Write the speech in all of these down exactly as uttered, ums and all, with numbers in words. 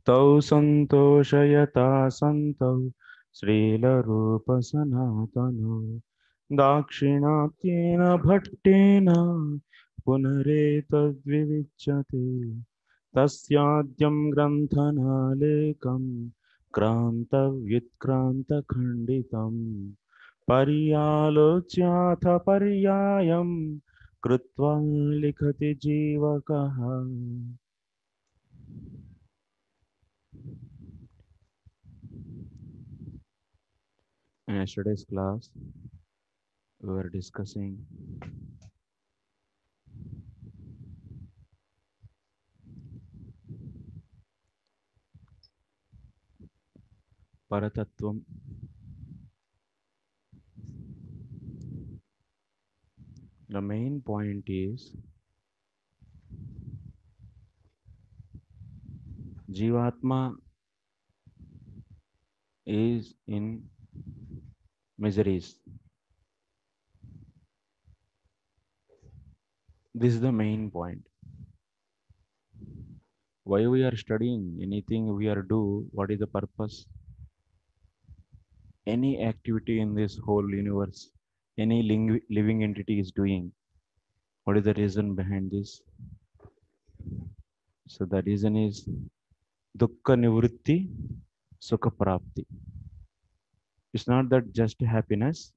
तौ संतोषयता सन्तौ श्रीलरूपसनातनौ दाक्षिणात्येन भट्टेन पुनरेतद्विविच्यते तस्याद्यं ग्रन्थनालेकं क्रान्तव्युत्क्रान्तखण्डितं पर्यालोच्याथ पर्यायं कृत्वा लिखति जीवकः. In yesterday's class, we were discussing Paratattvam. The main point is Jivatma is in miseries. This is the main point. Why we are studying anything we are do, what is the purpose? Any activity in this whole universe, any living entity is doing, what is the reason behind this? So the reason is dukkha nivritti, sukha prapti. It's not that just happiness.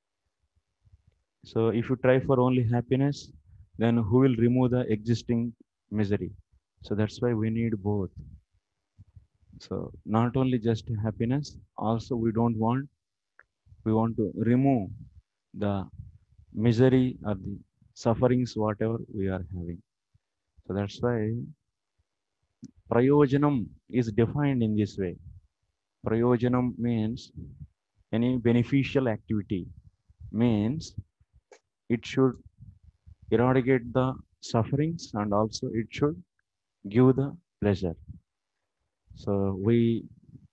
So if you try for only happiness, then who will remove the existing misery? So that's why we need both. So not only just happiness, also we don't want, we want to remove the misery or the sufferings, whatever we are having. So that's why prayojanam is defined in this way. Prayojanam means any beneficial activity, means it should eradicate the sufferings and also it should give the pleasure. So we,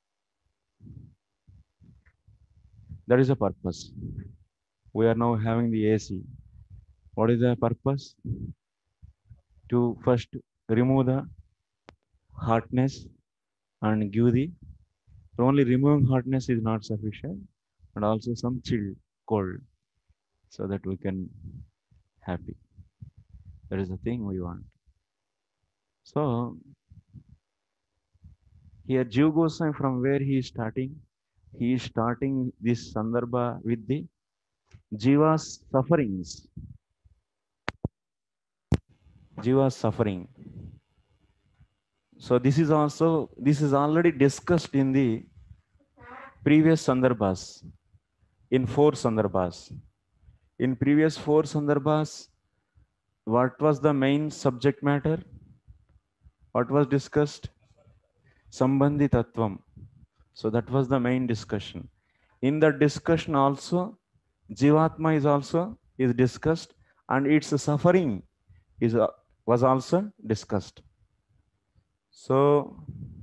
that is a purpose. We are now having the A C. What is the purpose? To first remove the hardness and give the, only removing hardness is not sufficient, and also some chill, cold, so that we can happy. That is the thing we want. So here Jiva Goswami, from where he is starting, he is starting this Sandarbha with the Jiva's sufferings. Jiva's suffering. So this is also, this is already discussed in the previous Sandarbhas, in four Sandarbhas. In previous four Sandarbhas, what was the main subject matter? What was discussed? Sambandhi Tattvam. So that was the main discussion. In that discussion also, Jivatma is also is discussed, and its suffering is uh, was also discussed. So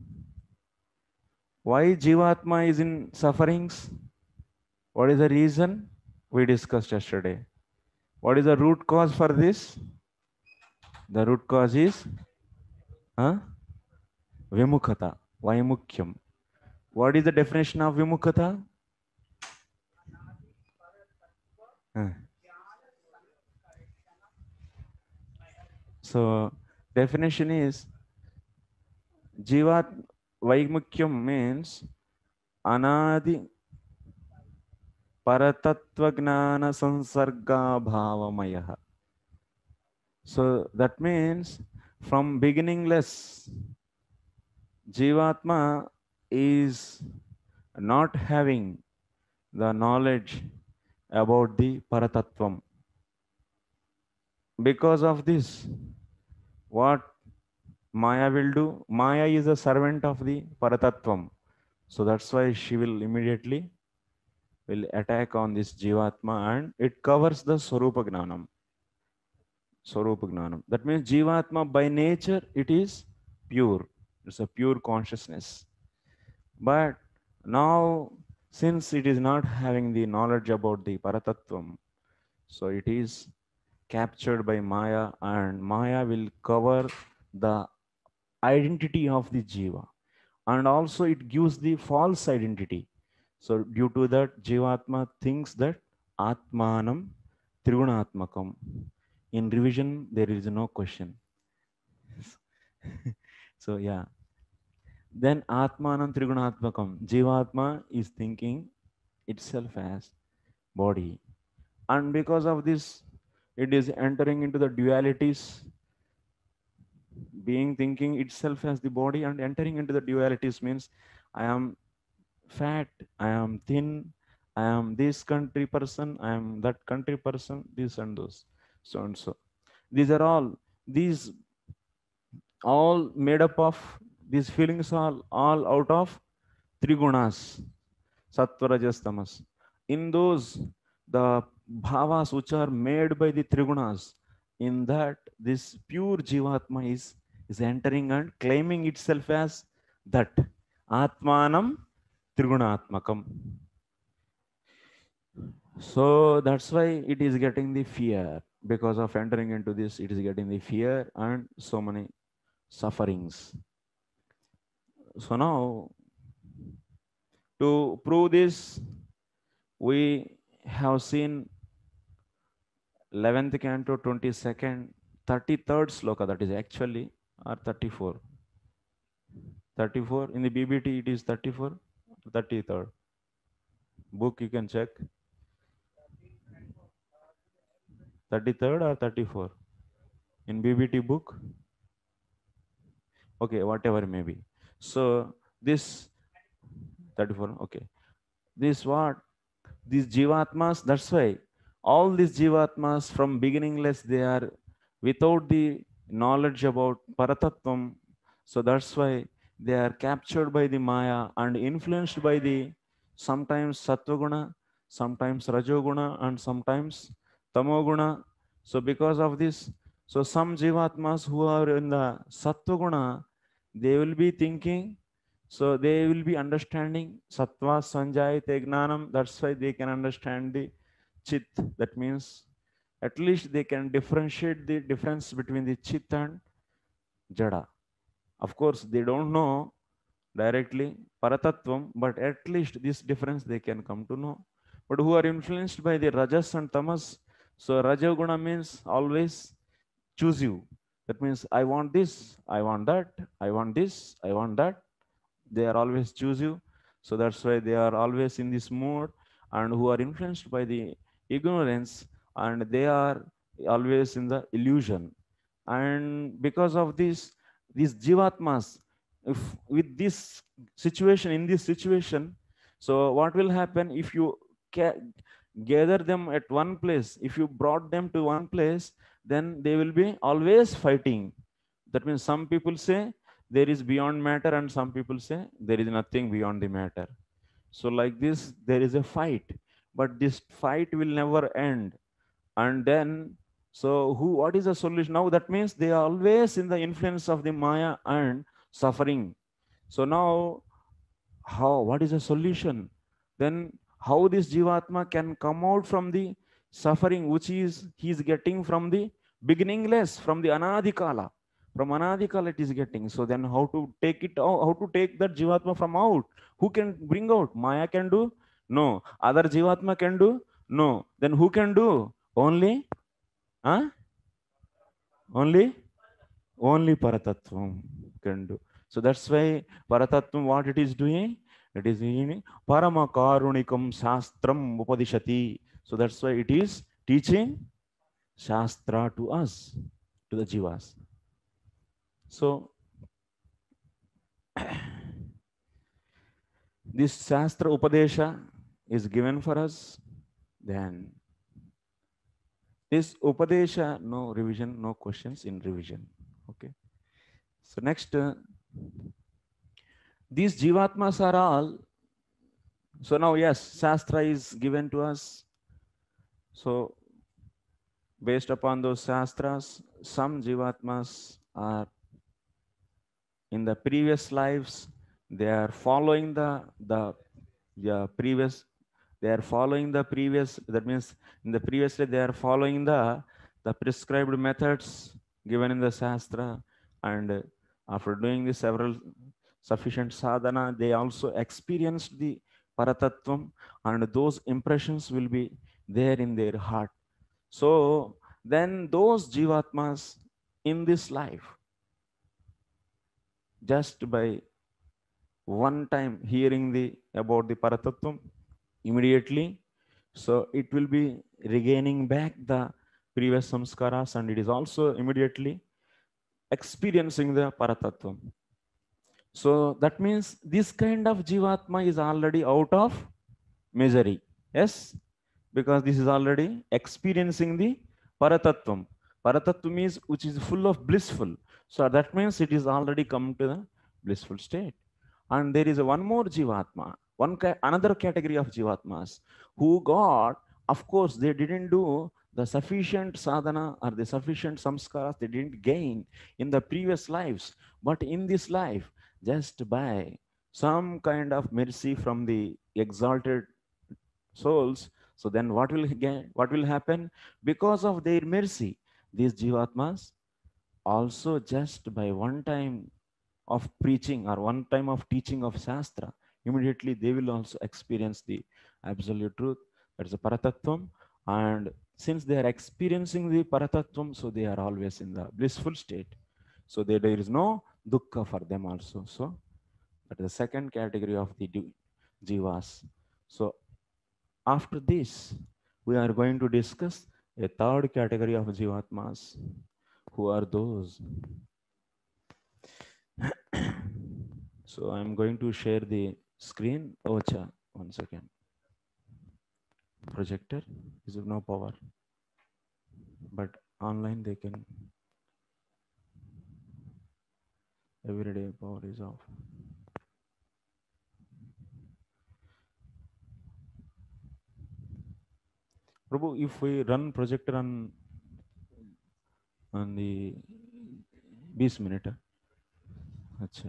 why Jivatma is in sufferings? What is the reason? We discussed yesterday. What is the root cause for this? The root cause is huh? Vimukhata, Vaimukyam. What is the definition of Vimukhata? Huh. So definition is Jivat Vaimukyam means Anadi Paratatvajnana Sansarga Bhavamaya. So that means from beginningless, Jivatma is not having the knowledge about the Paratattvam. Because of this, what Maya will do? Maya is a servant of the Paratattvam. So that's why she will immediately will attack on this Jivatma, and it covers the Swarupa Gnanam. Swarupa Gnanam. That means Jivatma by nature, it is pure. It's a pure consciousness. But now, since it is not having the knowledge about the Paratattvam, so it is captured by Maya, and Maya will cover the identity of the Jiva. and also it gives the false identity. So due to that, Jivatma thinks that Atmanam Trigunatmakam. In revision, there is no question. So yeah, then Atmanam Trigunatmakam. Jivatma is thinking itself as body. And because of this, it is entering into the dualities, being thinking itself as the body and entering into the dualities means I am fat, I am thin, I am this country person, I am that country person, this and those, so and so. These are all, these all made up of, these feelings are all out of three gunas, sattva, rajas, tamas. In those, the bhavas which are made by the trigunas, in that this pure jivatma is, is entering and claiming itself as that. Atmanam Trigunatmakam. So that's why it is getting the fear. Because of entering into this, it is getting the fear and so many sufferings. So now, to prove this, we have seen eleventh canto, twenty-second, thirty-third sloka, that is actually, or thirty-four. thirty-four, in the B B T it is thirty-four, thirty-third. Book you can check. thirty-third or thirty-four? In B B T book? Okay, whatever may be. So this thirty-four, okay. This what? These jivatmas, that's why all these jivatmas from beginningless, they are without the knowledge about Paratattvam. So that's why they are captured by the Maya and influenced by the sometimes Sattvaguna, sometimes Rajoguna, and sometimes Tamoguna. So because of this, so some jivatmas who are in the Sattvaguna, they will be thinking, so they will be understanding Sattva, Sanjayate Gnanam. That's why they can understand the Chit. That means at least they can differentiate the difference between the Chit and Jada. Of course, they don't know directly Paratattvam, but at least this difference they can come to know. But who are influenced by the Rajas and Tamas, so Rajoguna means always choose you. That means I want this, I want that, I want this, I want that. They are always choose you. So that's why they are always in this mood, and who are influenced by the ignorance, and they are always in the illusion. And because of this, these jivatmas, if with this situation, in this situation, so what will happen if you gather them at one place, if you brought them to one place, then they will be always fighting. That means some people say there is beyond matter, and some people say there is nothing beyond the matter. So like this, there is a fight, but this fight will never end. And then, so who, what is the solution now? That means they are always in the influence of the Maya and suffering. So now, how, what is the solution? Then how this Jivatma can come out from the suffering which is he is getting from the beginningless, from the Anadikala. From Anadikala it is getting. So then how to take it out, how to take that Jivatma from out? Who can bring out? Maya can do? No. Other Jivatma can do? No. Then who can do? Only? Huh? Only? Only Paratattvam can do. So that's why Paratattvam, what it is doing? It is in Paramakarunikam Shastram Upadishati. So that's why it is teaching Shastra to us, to the Jivas. So this Shastra Upadesha is given for us. Then this Upadesha, no revision, no questions in revision. Okay. So next, uh, these Jivatmas are all. So now, yes, Shastra is given to us. So based upon those Shastras, some Jivatmas are in the previous lives, they are following the, the, the previous, they are following the previous, that means in the previous day, they are following the, the prescribed methods given in the Shastra. And after doing this several, sufficient sadhana, they also experienced the Paratattvam, and those impressions will be there in their heart. So then those Jivatmas in this life, just by one time hearing the about the Paratattvam, immediately, so it will be regaining back the previous samskaras, and it is also immediately experiencing the Paratattvam. So that means this kind of Jivatma is already out of misery. Yes, because this is already experiencing the Paratattvam. Paratattvam is which is full of blissful. So that means it is already come to the blissful state. And there is a one more Jivatma, one ca- another category of Jivatmas who got, of course, they didn't do the sufficient sadhana or the sufficient samskaras, they didn't gain in the previous lives. But in this life, just by some kind of mercy from the exalted souls, so then what will get, what will happen? Because of their mercy, these Jivatmas also just by one time of preaching or one time of teaching of Shastra, immediately they will also experience the absolute truth. That is the Paratattvam. And since they are experiencing the Paratattvam, so they are always in the blissful state. So there, there is no dukkha for them also. So that is the second category of the jivas. So after this, we are going to discuss a third category of jivatmas. Who are those? So I'm going to share the screen. Ocha, one second. Projector is no power, but online they can. Everyday power is off. Prabhu, if we run projector on on the twenty minute, अच्छा.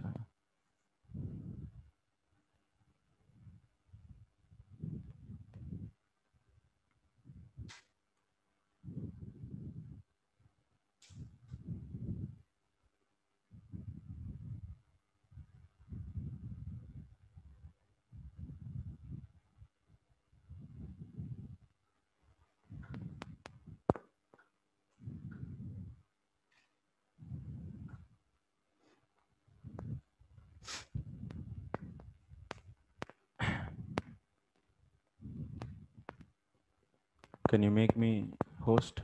Can you make me host?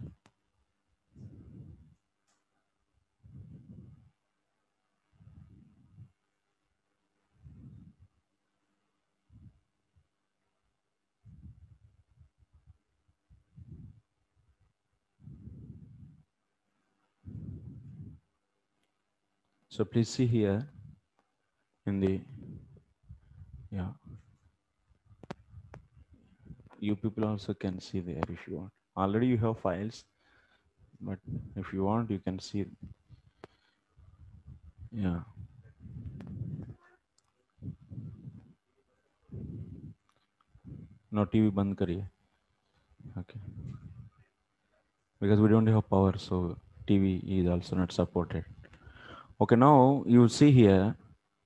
So please see here in the, yeah, you people also can see there if you want. Already you have files, but if you want, you can see. Yeah. No, T V band kariye. Okay. Because we don't have power, so T V is also not supported. Okay, now you see here.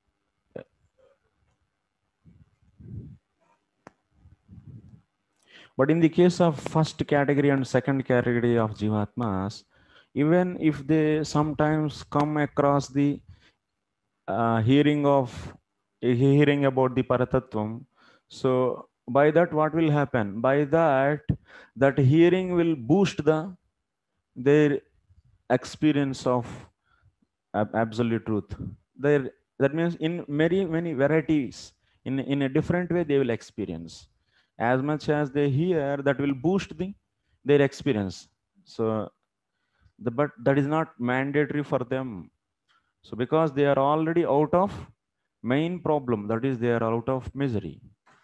But in the case of first category and second category of Jivatmas, even if they sometimes come across the uh, hearing of hearing about the Paratattvam, so by that what will happen? By that, that hearing will boost the their experience of ab- absolute truth. There, that means in many many varieties, in in a different way they will experience. As much as they hear, that will boost the their experience. So, the, but that is not mandatory for them. So because they are already out of main problem, that is they are out of misery.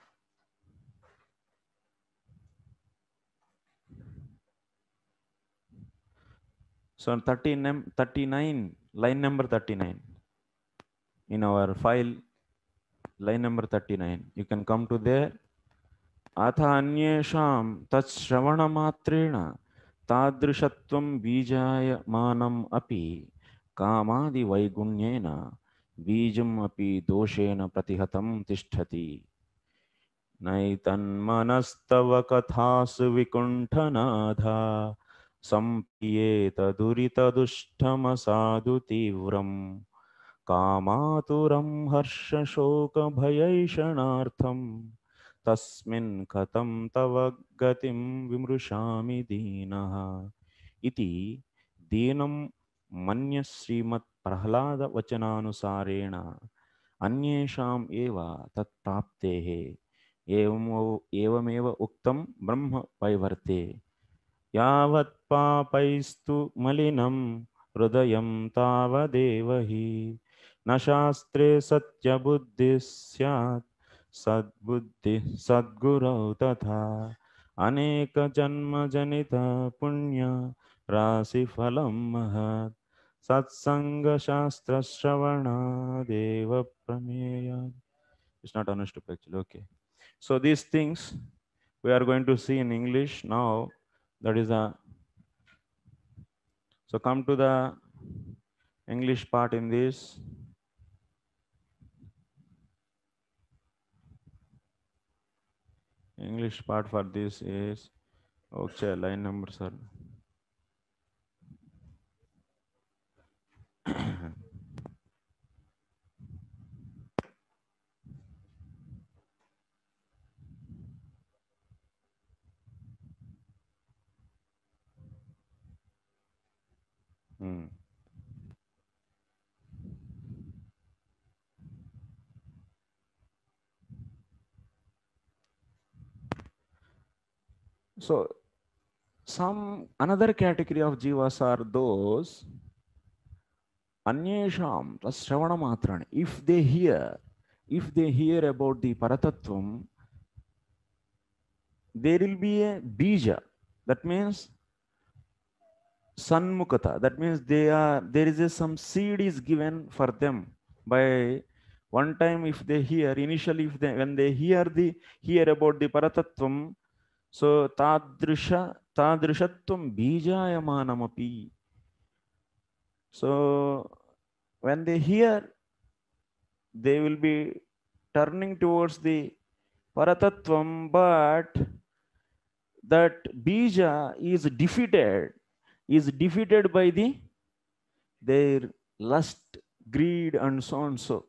So thirty-nine, thirty-nine, line number thirty-nine in our file, line number thirty-nine. You can come to there. अथ अन्येषां तच्छ्रवणमात्रेण तादृशत्वं बीजायमानम् अपि कामादिवैगुण्येन बीजम् अपि दोषेण प्रतिहतं तिष्ठति नैतन्मनस्तव कथासु विकुण्ठनाधा सम्प्रियेत दुरितदुष्टमसाधु तीव्रम् कामातुरं हर्षशोकभयैषणार्थं तस्मिन् कथं तव गतिं विमृशामि दीनः इति दीनं मन्य श्रीमत् प्रह्लाद वचनानुसारेण अन्येषाम् एव तत्प्राप्तेः एवं एवमेव उक्तं ब्रह्म वैवर्ते यावत् पापैस्तु मलिनं हृदयं तावदेव हि न शास्त्रे सत्यबुद्धिः स्यात् सद्बुद्धि सद्गुरौ तथा अनेक जन्म जनित पुण्य राशिफलं महत् सत्संग शास्त्र श्रवणादेव प्रमेय. It's not understood actually. Okay. So these things we are going to see in English now. That is a, so come to the English part in this. English part for this is, okay, line numbers are. Hmm. So some another category of jivas are those anyesham shravana matrani. If they hear, if they hear about the paratattvam, there will be a bija. That means sanmukata. That means they are there is a, some seed is given for them by one time. If they hear initially, if they when they hear the hear about the paratattvam, so tadrisha tadrishatvam bijayamanamapi. So when they hear, they will be turning towards the paratattvam, but that bija is defeated, is defeated by the their lust, greed, and so on. So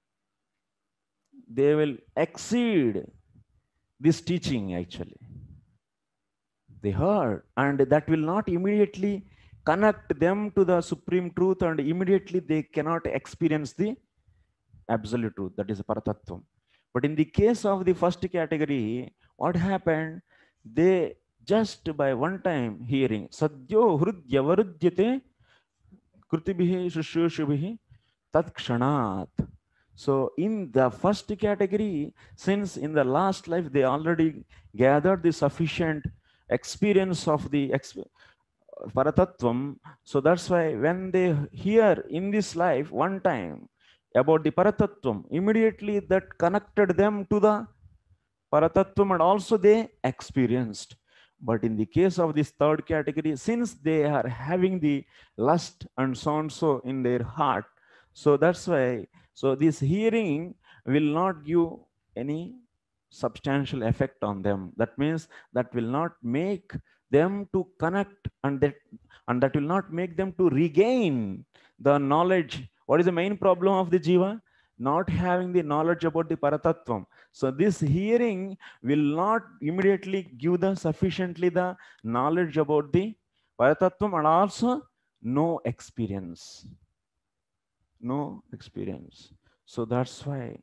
they will exceed this teaching actually. They heard, and that will not immediately connect them to the supreme truth, and immediately they cannot experience the absolute truth, that is paratattvam. But in the case of the first category, what happened? They just by one time hearing sadyo hrudyavarudyate krutibhihi shushushubihi tat kshanat. So in the first category, since in the last life they already gathered the sufficient experience of the exp paratattvam, so that's why when they hear in this life one time about the paratattvam, immediately that connected them to the paratattvam and also they experienced. But in the case of this third category, since they are having the lust and so on so in their heart, so that's why, so this hearing will not give any substantial effect on them. That means that will not make them to connect, and that and that will not make them to regain the knowledge. What is the main problem of the jiva? Not having the knowledge about the paratattvam. So this hearing will not immediately give the sufficiently the knowledge about the paratattvam, and also no experience. No experience. So that's why.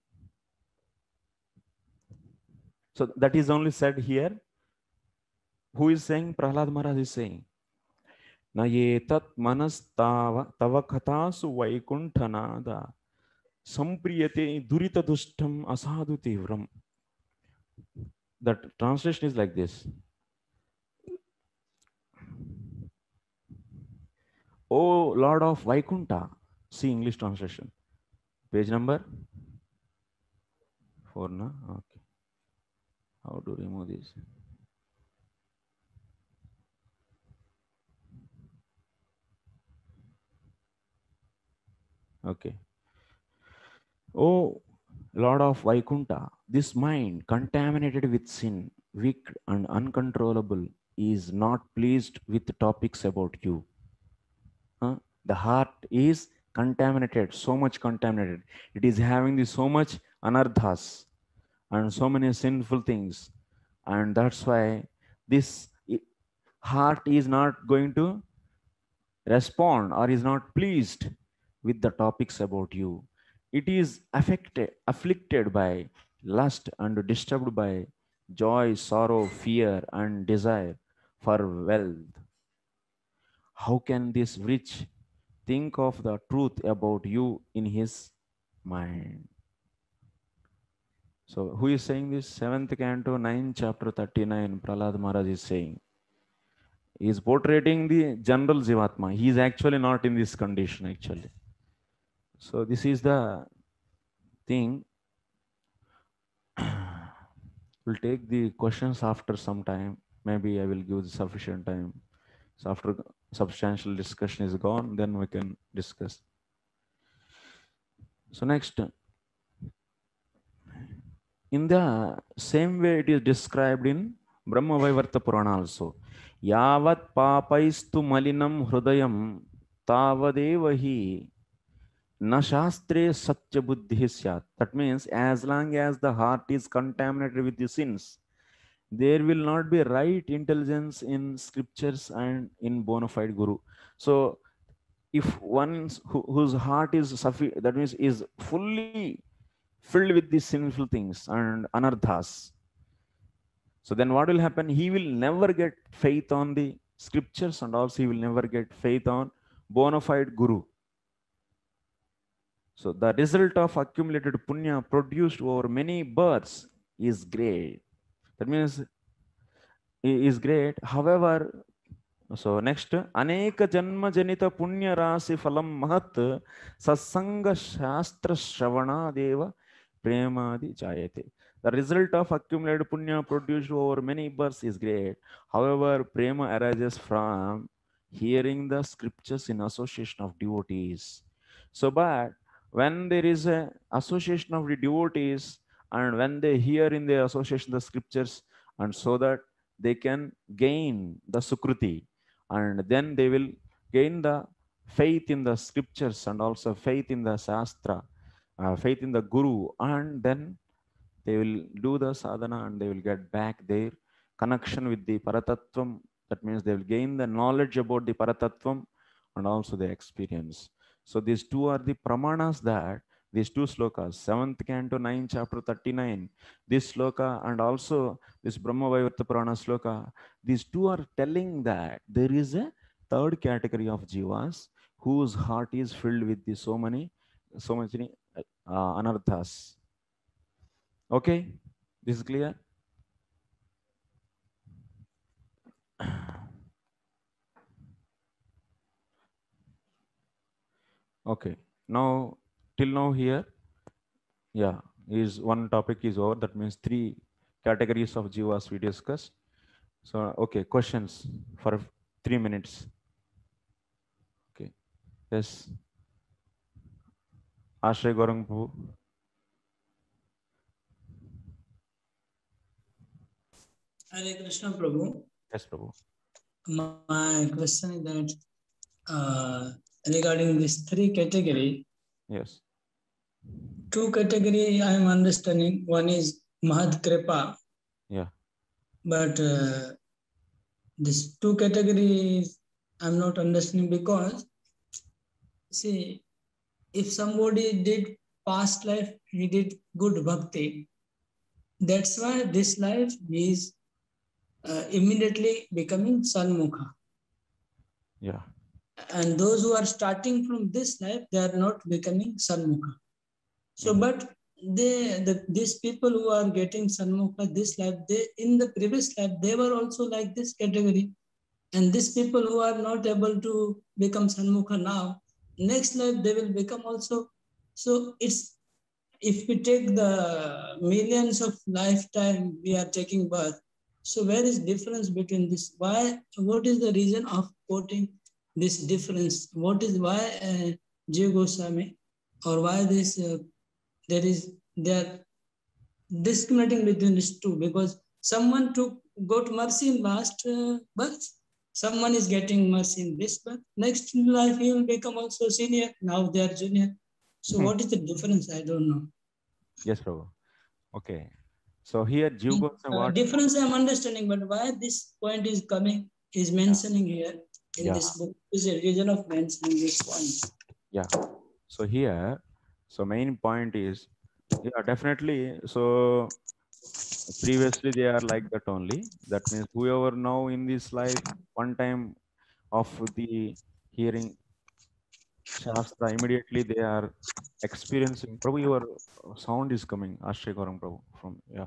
So that is only said here. Who is saying? Prahlad Maharaj is saying. Na yetat manastava tava kathasu vaikuntanada sampriyate durita dushtam asadu tivram. That translation is like this. O Lord of Vaikunta. See English translation. Page number four, na? Okay. How to remove this? Okay. Oh, Lord of Vaikunta, this mind contaminated with sin, weak and uncontrollable, is not pleased with the topics about you. Huh? The heart is contaminated, so much contaminated. It is having this so much anarthas and so many sinful things. And that's why this i- heart is not going to respond or is not pleased with the topics about you. It is affected, afflicted by lust and disturbed by joy, sorrow, fear, and desire for wealth. How can this rich think of the truth about you in his mind? So, who is saying this? Seventh canto, ninth chapter thirty-nine, Prahlad Maharaj is saying. He is portraying the general Jivatma. He is actually not in this condition, actually. So, this is the thing. We'll take the questions after some time. Maybe I will give the sufficient time. So, after substantial discussion is gone, then we can discuss. So, next, in the same way it is described in Brahma Vaivarta Purana also. Yavat papaistu malinam hrudayam tavadevahi na shastre satya buddhi syat. That means as long as the heart is contaminated with the sins, there will not be right intelligence in scriptures and in bona fide guru. So if one who, whose heart is suffi- that means is fully filled with these sinful things and anarthas, so then what will happen? He will never get faith on the scriptures and also he will never get faith on bona fide guru. So the result of accumulated punya produced over many births is great. That means is great. However, so next, Aneka Janma Janita Punya Rasi Phalam Mahat Satsanga Shastra Shravana Deva Premadi Jayate. The result of accumulated punya produced over many births is great. However, prema arises from hearing the scriptures in association of devotees. So, but when there is a association of the devotees and when they hear in the association the scriptures, and so that they can gain the sukruti, and then they will gain the faith in the scriptures and also faith in the shastra, uh, faith in the guru, and then they will do the sadhana and they will get back their connection with the paratattvam. That means they will gain the knowledge about the paratattvam and also the experience. So these two are the pramanas, that these two slokas, seventh canto, ninth chapter thirty-nine, this sloka and also this Brahma Vaivarta Purana sloka, these two are telling that there is a third category of jivas whose heart is filled with the so many, so many uh, anarthas. Okay, this is clear. Okay, now till now here, yeah, is one topic is over. That means three categories of jivas we discussed. So okay, questions for three minutes. Okay, yes, Ashay Gorangpu. Hare Krishna Prabhu. Yes, Prabhu. My question is that uh, regarding this three category, Yes. two category I am understanding. One is Mahad Kripa. Yeah. But uh, this two categories I'm not understanding because see, if somebody did past life, he did good bhakti. That's why this life is uh, immediately becoming Sanmukha. Yeah. And those who are starting from this life, they are not becoming Sanmukha. So, mm-hmm. but they, the, these people who are getting Sanmukha this life, they in the previous life, they were also like this category. And these people who are not able to become Sanmukha now, next life they will become also. So it's, if we take the millions of lifetime we are taking birth, so where is difference between this? Why? What is the reason of quoting this difference? What is why uh, Jiva Goswami or why this uh, there is they are discriminating between these two, because someone took got mercy in last uh, birth, someone is getting mercy in this birth. Next in life he will become also senior. Now they are junior. So what is the difference? I don't know. Yes, Prabhu. Okay. So here Jiva Goswami, Uh, what? difference I'm understanding, but why this point is coming, is mentioning here in Yeah. this book, is a reason of mentioning this point. Yeah. So here, so main point is, yeah, definitely. So previously they are like that only. That means whoever now in this life, one time of the hearing Shastra, immediately they are experiencing. Prabhu, your sound is coming. Ashikaram Prabhu from, yeah.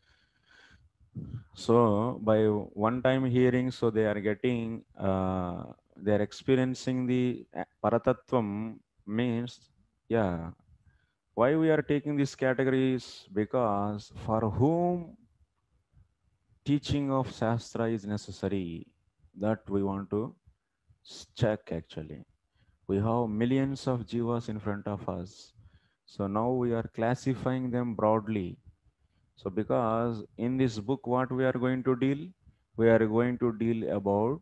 So by one time hearing, so they are getting, uh, they are experiencing the uh, Paratattvam means, yeah. Why we are taking these categories? Because for whom teaching of Shastra is necessary, that we want to check actually. We have millions of jivas in front of us. So now we are classifying them broadly. So because in this book, what we are going to deal? We are going to deal about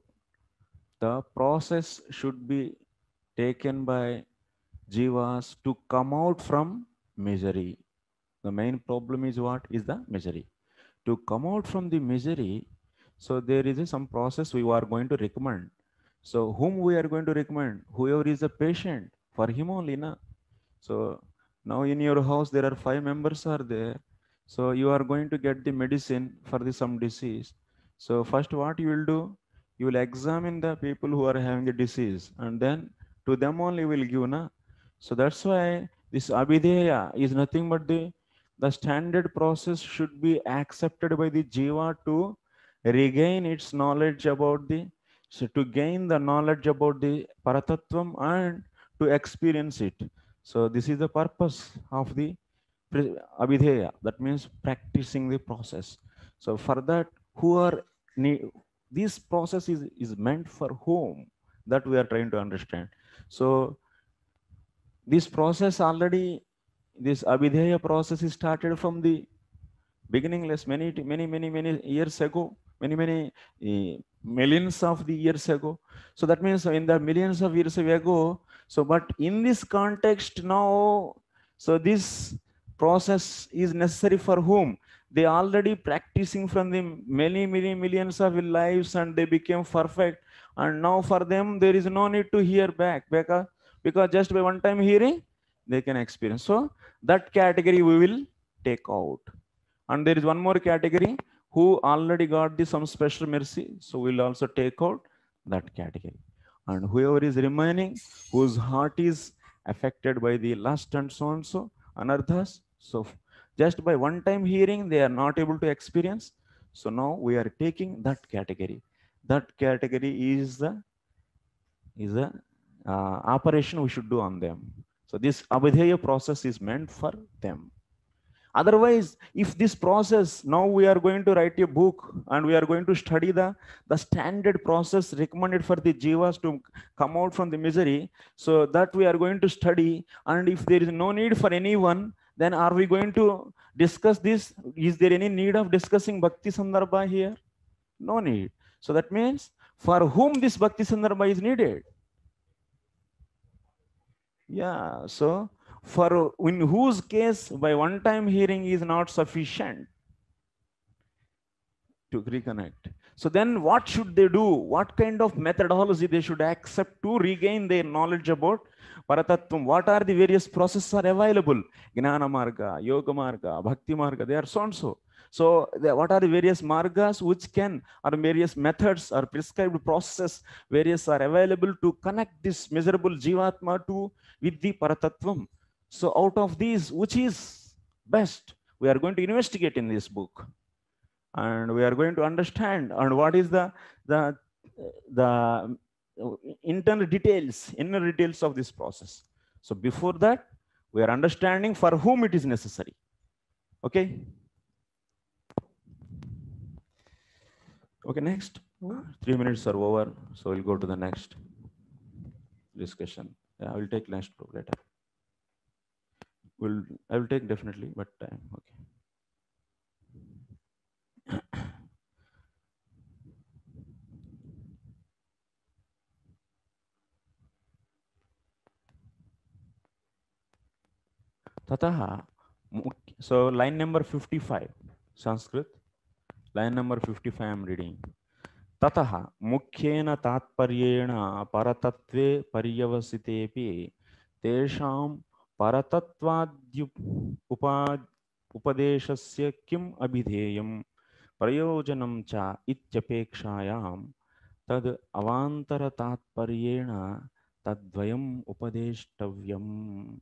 the process should be taken by jivas to come out from misery. The main problem is what is the misery. To come out from the misery, so there is a, some process we are going to recommend. So whom we are going to recommend? Whoever is a patient, for him only, na? So now in your house there are five members are there. So you are going to get the medicine for the some disease. So first what you will do? You will examine the people who are having the disease, and then to them only will give, na? So that's why this abhideya is nothing but the the standard process should be accepted by the jiva to regain its knowledge about the, so to gain the knowledge about the paratattvam and to experience it. So this is the purpose of the abhideya, that means practicing the process. So for that, who are this process is, is meant for whom, that we are trying to understand. So this process already, this abhideya process is started from the beginningless, many many many many years ago, many many uh, millions of the years ago. So that means in the millions of years ago, so but in this context now, so this process is necessary for whom? They already practicing from the many many millions of lives and they became perfect, and now for them there is no need to hear back, because because just by one time hearing they can experience. So that category we will take out. And there is one more category who already got the some special mercy. So we'll also take out that category. And whoever is remaining, whose heart is affected by the lust and so on so, anarthas. So just by one time hearing, they are not able to experience. So now we are taking that category. That category is the is the uh, operation we should do on them. So this abhideya process is meant for them. Otherwise, if this process, now we are going to write a book and we are going to study the, the standard process recommended for the jivas to come out from the misery, so that we are going to study, and if there is no need for anyone, then are we going to discuss this? Is there any need of discussing Bhakti Sandarbha here? No need. So that means for whom this Bhakti Sandarbha is needed? Yeah, so for in whose case by one time hearing is not sufficient to reconnect. So then what should they do? What kind of methodology they should accept to regain their knowledge about Paratattvam? What are the various processes are available? Gnana Marga, Yoga Marga, Bhakti Marga, they are so and so. So the, what are the various margas which can, or various methods or prescribed processes, various are available to connect this miserable Jivatma to with the Paratattvam? So out of these, which is best? We are going to investigate in this book. And we are going to understand and what is the the the internal details, inner details of this process. So before that, we are understanding for whom it is necessary. Okay. Okay, next. Three minutes are over, so we'll go to the next discussion. Yeah, I will take next later. will I will take definitely, but time. Okay. Tataha, so line number fifty-five, Sanskrit. Line number fifty-five I am reading. Tataha mukhyena tatparyena paratatve paryavasitepi tesham paratatvadyup upad upadeshasya kim abhidheyam prayojanam cha ityapekshayam tad avantara tatparyena tadvayam upadeshtavyam.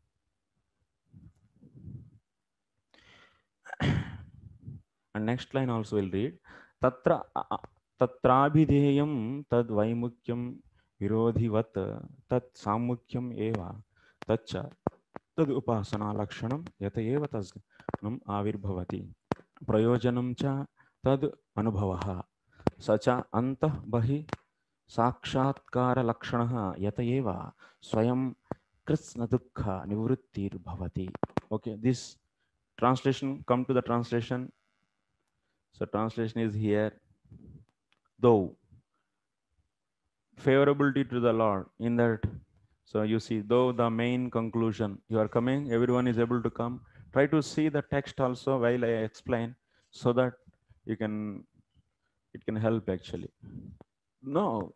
And next line also will read tatra tatrabhidheyam tad vaimukyam virodhivat tat samukhyam eva tacha tad upasana lakshanam yata eva tasnam avirbhavati prayojanam cha tad anubhavah sacha antah bahi sakshatkara lakshanah yata eva swayam krishna dukkha nivrittir bhavati. Okay, this translation, come to the translation. So translation is here. Though favorability to the Lord in that. So you see, though the main conclusion, you are coming, everyone is able to come. Try to see the text also while I explain so that you can, it can help actually. No.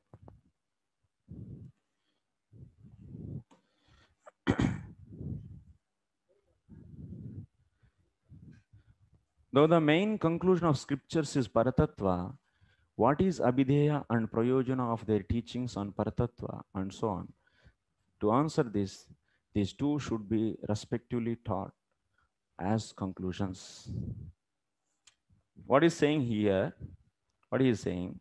Though the main conclusion of scriptures is Paratattva, what is Abhideya and Prayojana of their teachings on Paratattva and so on? To answer this, these two should be respectively taught as conclusions. What is saying here? What he is saying?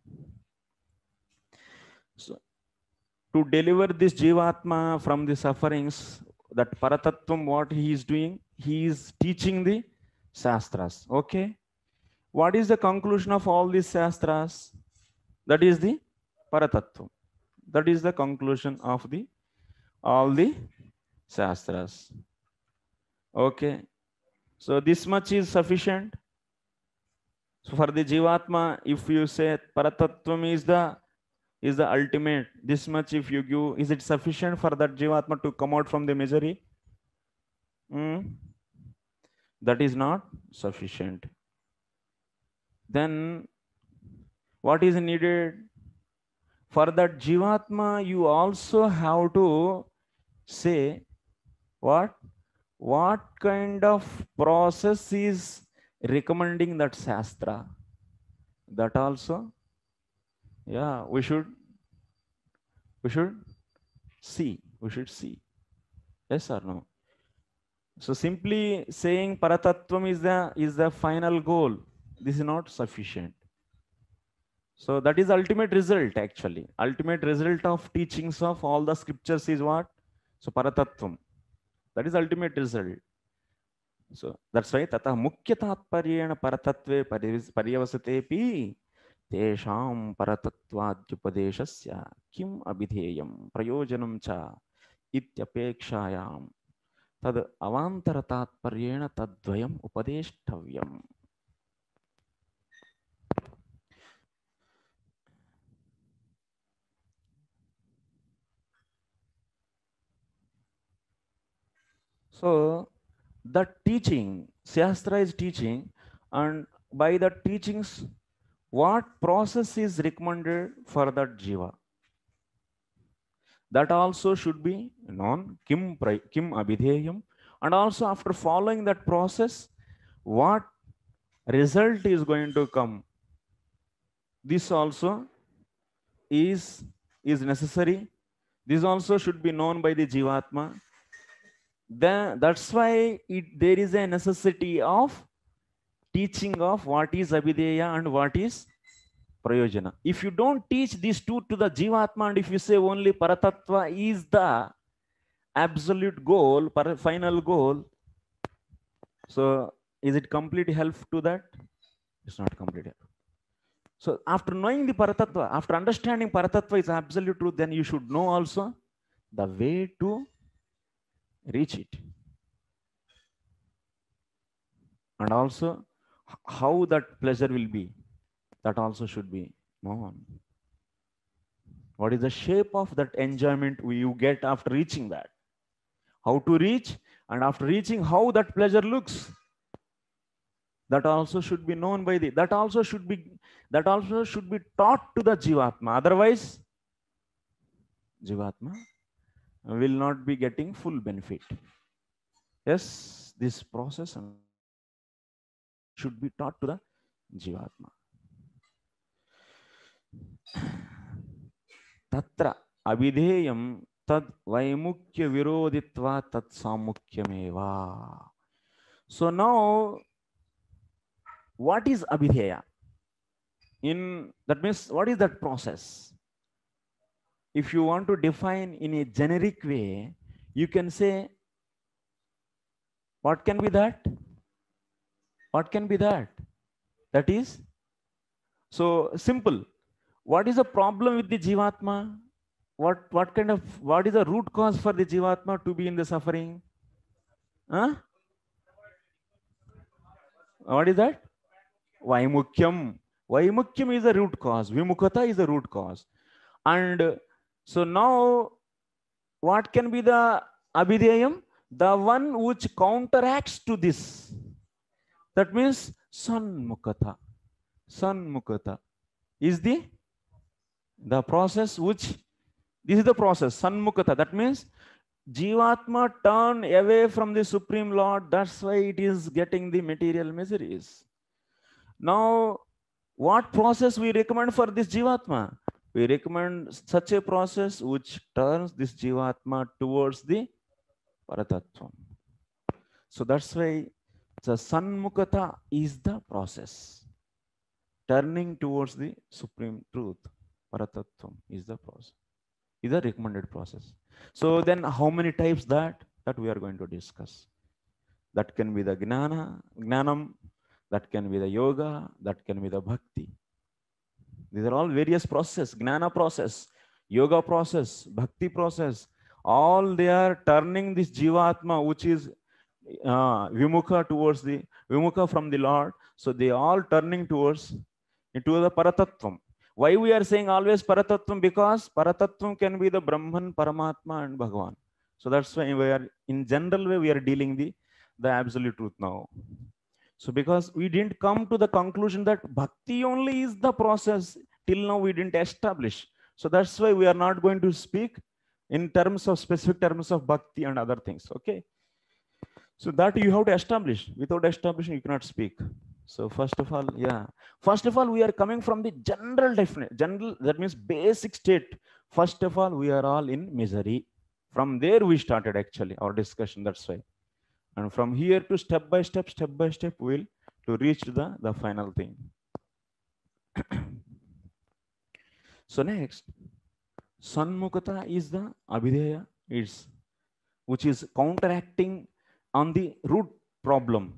So, to deliver this Jivatma from the sufferings, that Paratattvam, what he is doing? He is teaching the Shastras. Okay? What is the conclusion of all these Shastras? That is the Paratattvam. That is the conclusion of the all the Shastras. Okay? So this much is sufficient. So for the Jivatma, if you say Paratattvam is the is the ultimate, this much if you give, is it sufficient for that Jivatma to come out from the misery? Mm? That is not sufficient. Then what is needed? For that Jivatma, you also have to say what? What kind of process is recommending that Shastra? That also, yeah, we should, we should see, we should see. Yes or no? So simply saying Paratattvam is the, is the final goal. This is not sufficient. So that is ultimate result actually. Ultimate result of teachings of all the scriptures is what? So Paratattvam. That is ultimate result. So that's why Tata Mukhya Tatparyena Paratatve Paryavasatepi Tesham Paratattvadyupadeshasya Kim Abhidheyam Prayojanam Cha Ityapekshayam Tad Avantara Tatparyena Tadvayam Upadeshtavyam. So the teaching, Shastra is teaching, and by the teachings, what process is recommended for that Jiva? That also should be known, Kim, Kim Abhidheyam, and also after following that process, what result is going to come? This also is, is necessary. This also should be known by the Jivatma. Then that's why it, there is a necessity of teaching of what is Abhideya and what is Prayojana. If you don't teach these two to the Jivatma, and if you say only Paratattva is the absolute goal, final goal, so is it complete help to that? It's not complete help. So after knowing the Paratattva, after understanding Paratattva is absolute truth, then you should know also the way to reach it. and also how that pleasure will be, that also should be known. What is the shape of that enjoyment you get after reaching that? How to reach, and after reaching, how that pleasure looks. That also should be known by the, that also should be, that also should be taught to the Jivatma. Otherwise, Jivatma will not be getting full benefit. Yes, this process should be taught to the Jivatma. Tatra abhidheyam tad vaimukya viroditva tat samukyameva. So now, what is abhidheya? In that means, what is that process? If you want to define in a generic way, you can say, what can be that? What can be that? That is, so simple. What is the problem with the Jivatma? What, what kind of, what is the root cause for the Jivatma to be in the suffering? Huh? What is that? Vaimukyam. Vaimukyam is the root cause. Vimukata is the root cause. And so now, what can be the abhidheyam? The one which counteracts to this. That means sanmukata. Sanmukata is the, the process which, this is the process, sanmukata. That means Jivatma turn away from the Supreme Lord. That's why it is getting the material miseries. Now, what process we recommend for this Jivatma? We recommend such a process which turns this Jivatma towards the Paratattvam. So that's why the Sanmukata is the process. Turning towards the Supreme Truth, Paratattvam is the process, is the recommended process. So then how many types that? That we are going to discuss. That can be the Gnana, Gnanam, that can be the Yoga, that can be the Bhakti. These are all various processes, Gnana process, Yoga process, Bhakti process. All they are turning this Jivatma, which is uh, Vimukha towards the, Vimukha from the Lord. So they all turning towards, into the Paratattvam. Why we are saying always Paratattvam? Because Paratattvam can be the Brahman, Paramatma and Bhagavan. So that's why we are, in general way, we are dealing the, the absolute truth now. So because we didn't come to the conclusion that Bhakti only is the process, till now we didn't establish. So that's why we are not going to speak in terms of specific terms of Bhakti and other things, okay? So that you have to establish. Without establishing, you cannot speak. So first of all, yeah. First of all, we are coming from the general definition, general, that means basic state. First of all, we are all in misery. From there we started actually our discussion, that's why. And from here to step by step, step by step, we'll to reach the, the final thing. So next, Sanmukata is the Abhidheya, it's, which is counteracting on the root problem.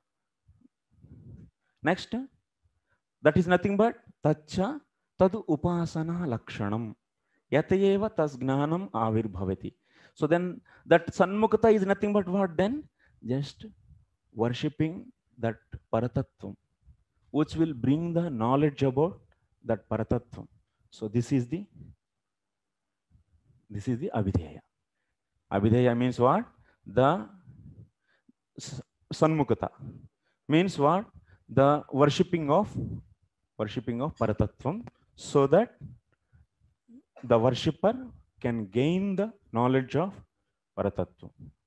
Next, that is nothing but Tacha Tadu Upasana Lakshanam Yatayeva Tasgnanam Avirbhavati. So then that Sanmukata is nothing but what then? Just worshipping that Paratattvam, which will bring the knowledge about that Paratattvam. So this is the, this is the Abhidheya. Abhidheya means what? The Sanmukata means what? The worshipping of, worshipping of Paratattvam, so that the worshipper can gain the knowledge of Paratattvam.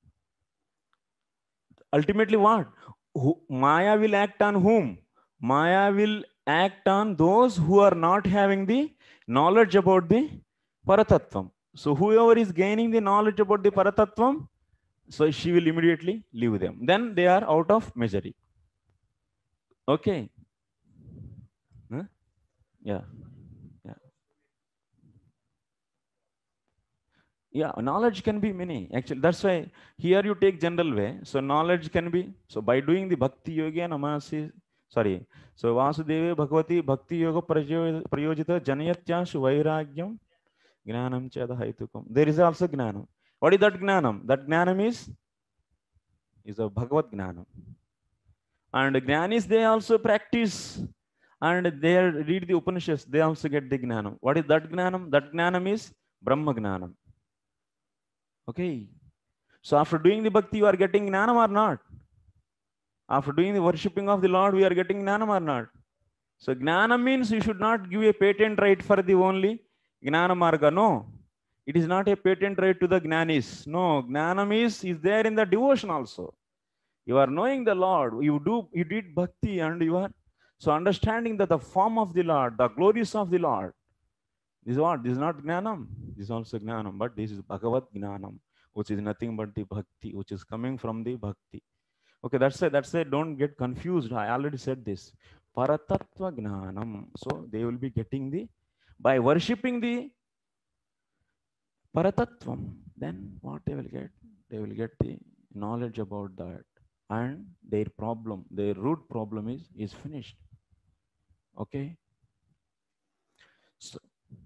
Ultimately what? Who, Maya will act on whom? Maya will act on those who are not having the knowledge about the Paratattvam. So whoever is gaining the knowledge about the Paratattvam, so she will immediately leave them. Then they are out of misery. Okay. Huh? Yeah. Yeah. Yeah, knowledge can be many. Actually, that's why here you take general way. So knowledge can be, so by doing the Bhakti Yoga Namasi, sorry. So Vasudeva Bhagavati Bhakti Yoga Prayojita Janayatyashu Vairagyam Gnanam Chada Haitukam. There is also Gnanam. What is that Gnanam? That Gnanam is, is a Bhagavad Gnanam. And Jnanis, they also practice and they read the Upanishads, they also get the Gnanam. What is that Gnanam? That Gnanam is Brahma Gnanam. Okay. So after doing the bhakti, you are getting Gnanam or not? After doing the worshipping of the Lord, we are getting Gnanam or not? So Gnanam means you should not give a patent right for the only Gnana Marga. No. It is not a patent right to the Gnanis. No. Gnanam is, is there in the devotion also. You are knowing the Lord. You do, you did bhakti and you are so understanding that the form of the Lord, the glories of the Lord. This is what? This is not Gnanam. This is also Gnanam, but this is Bhagavad Gnanam, which is nothing but the bhakti, which is coming from the bhakti. Okay, that's it. That's it. Don't get confused. I already said this. Paratattva Gnanam. So they will be getting the, by worshipping the Paratattvam, then what they will get? They will get the knowledge about that. And their problem, their root problem is, is finished. Okay. So,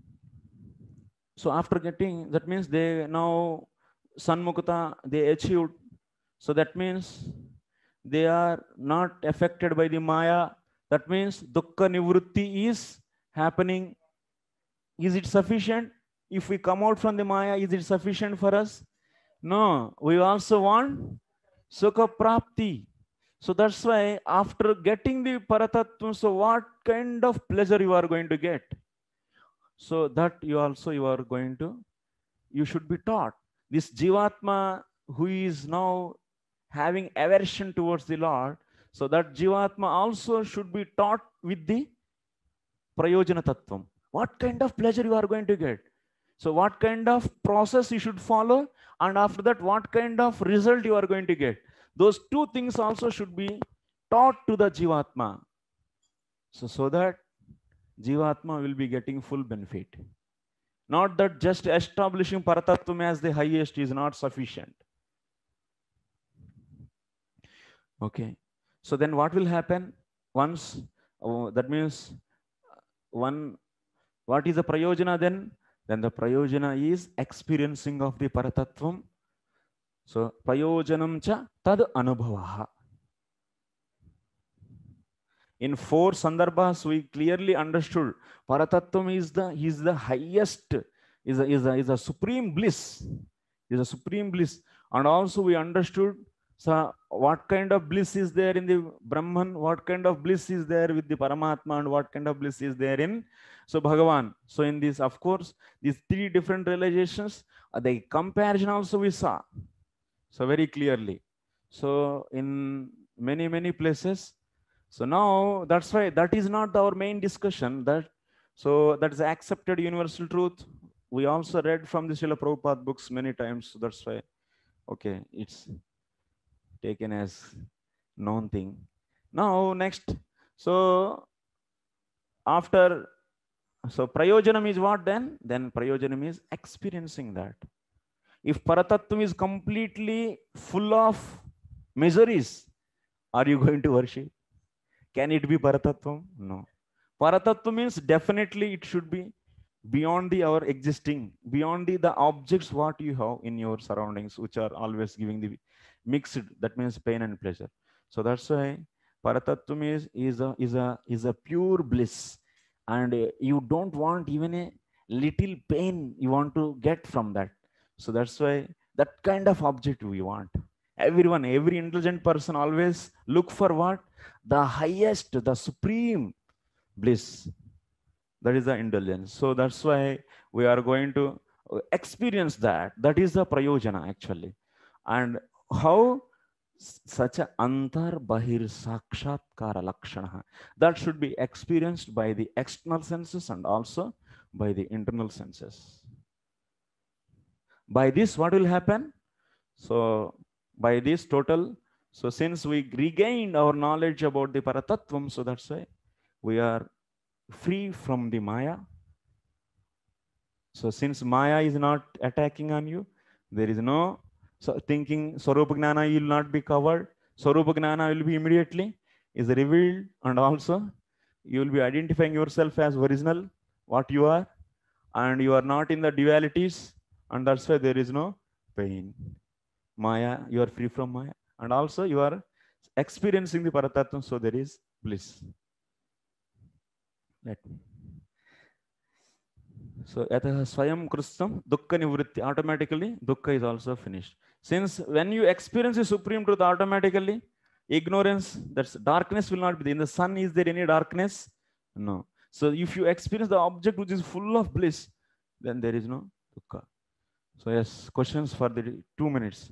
so after getting, that means they now Sanmukata, they achieved. So that means they are not affected by the Maya. That means Dukkha Nivrutti is happening. Is it sufficient? If we come out from the Maya, is it sufficient for us? No, we also want Sukha Prapti. So that's why after getting the Paratattva, so what kind of pleasure you are going to get? So that you also you are going to, you should be taught. This Jivatma who is now having aversion towards the Lord, so that Jivatma also should be taught with the Prayojana Tattvam. What kind of pleasure you are going to get? So what kind of process you should follow, and after that what kind of result you are going to get. Those two things also should be taught to the Jivatma. So, so that Jivatma will be getting full benefit. Not that just establishing Paratattvam as the highest is not sufficient. Okay. So then what will happen once, uh, that means one, what is the Prayojana then? Then the Prayojana is experiencing of the Paratattvam. So Prayojanam cha tad anubhavaha. In four sandarbhas, we clearly understood Paratattvam is the, is the highest, is a, is, a, is a supreme bliss, is a supreme bliss. And also we understood so what kind of bliss is there in the Brahman, what kind of bliss is there with the Paramatma, and what kind of bliss is there in so Bhagavan. So in this, of course, these three different realizations, uh, the comparison also we saw so very clearly. So in many, many places. So now that's why that is not our main discussion. That so that is accepted universal truth. We also read from the Srila Prabhupada books many times. So that's why, okay, it's taken as known thing. Now next, so after, so Prayojanam is what then? Then Prayojanam is experiencing that. If Paratattvam is completely full of miseries, are you going to worship? Can it be Paratattvam? No. Paratattvam means definitely it should be beyond the our existing, beyond the, the objects what you have in your surroundings, which are always giving the mixed, that means pain and pleasure. So that's why Paratattvam is, is, a, is, a, is a pure bliss. And uh, you don't want even a little pain you want to get from that. So that's why that kind of object we want. Everyone, every intelligent person always look for what? The highest, the supreme bliss. That is the indulgence. So that's why we are going to experience that. That is the Prayojana actually. And how? Such a antar bahir sakshatkara lakshana. That should be experienced by the external senses and also by the internal senses. By this, what will happen? So by this total, so since we regained our knowledge about the Paratattvam, so that's why we are free from the Maya. So since Maya is not attacking on you, there is no so thinking Swarupa Gnana will not be covered. Swarupa Gnana will be immediately is revealed, and also you will be identifying yourself as original, what you are, and you are not in the dualities, and that's why there is no pain. Maya, you are free from Maya, and also you are experiencing the Paratatma, so there is bliss. Let me. So yatah swayam krustam dukkha nivritti, automatically dukkha is also finished. Since when you experience the supreme truth, automatically ignorance, that's darkness will not be there. In the sun, is there any darkness? No. So if you experience the object which is full of bliss, then there is no dukkha. So yes, questions for the two minutes.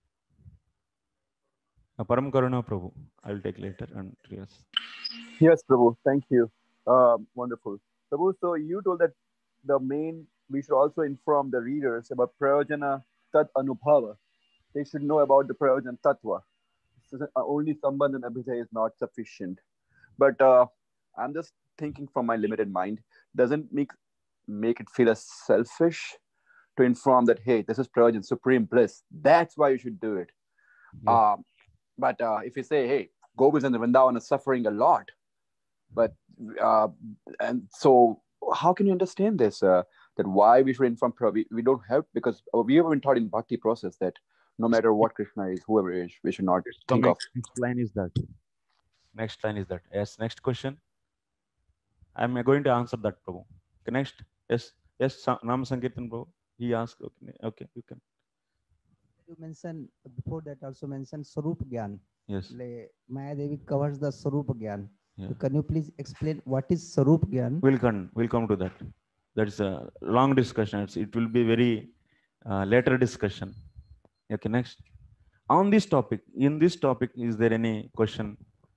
Uh, Param Karuna Prabhu, I will take later. And yes. Yes, Prabhu. Thank you. Uh, wonderful. Prabhu, so you told that the main, we should also inform the readers about Prayojana Tat Anubhava. They should know about the Prayojana Tattva. So, uh, only Sambandh and Abhidheya is not sufficient. But uh, I'm just thinking from my limited mind, doesn't make, make it feel as selfish to inform that, hey, this is Prayojana, supreme bliss. That's why you should do it. Yeah. Um, but uh, if you say, hey, Gopis and Vrindavan are suffering a lot, but uh, and so how can you understand this? Uh, that why we should inform Prabhu? We, we don't have, because we have been taught in bhakti process that no matter what Krishna is, whoever is, we should not think of. Next line is that. Next line is that. Yes. Next question. I'm going to answer that, Prabhu. Okay, next. Yes. Yes. Nam Sankirtan, Prabhu. He asked. Okay. Okay. You can. You mentioned before that also mentioned Sarup Gyan. Yes. Maya Devi covers the Sarup Gyan. Yeah. So can you please explain what is Sarup Gyan? We'll come. We'll come to that. That's a long discussion. It's, it will be very uh, later discussion. Okay. Next. On this topic, in this topic, is there any question?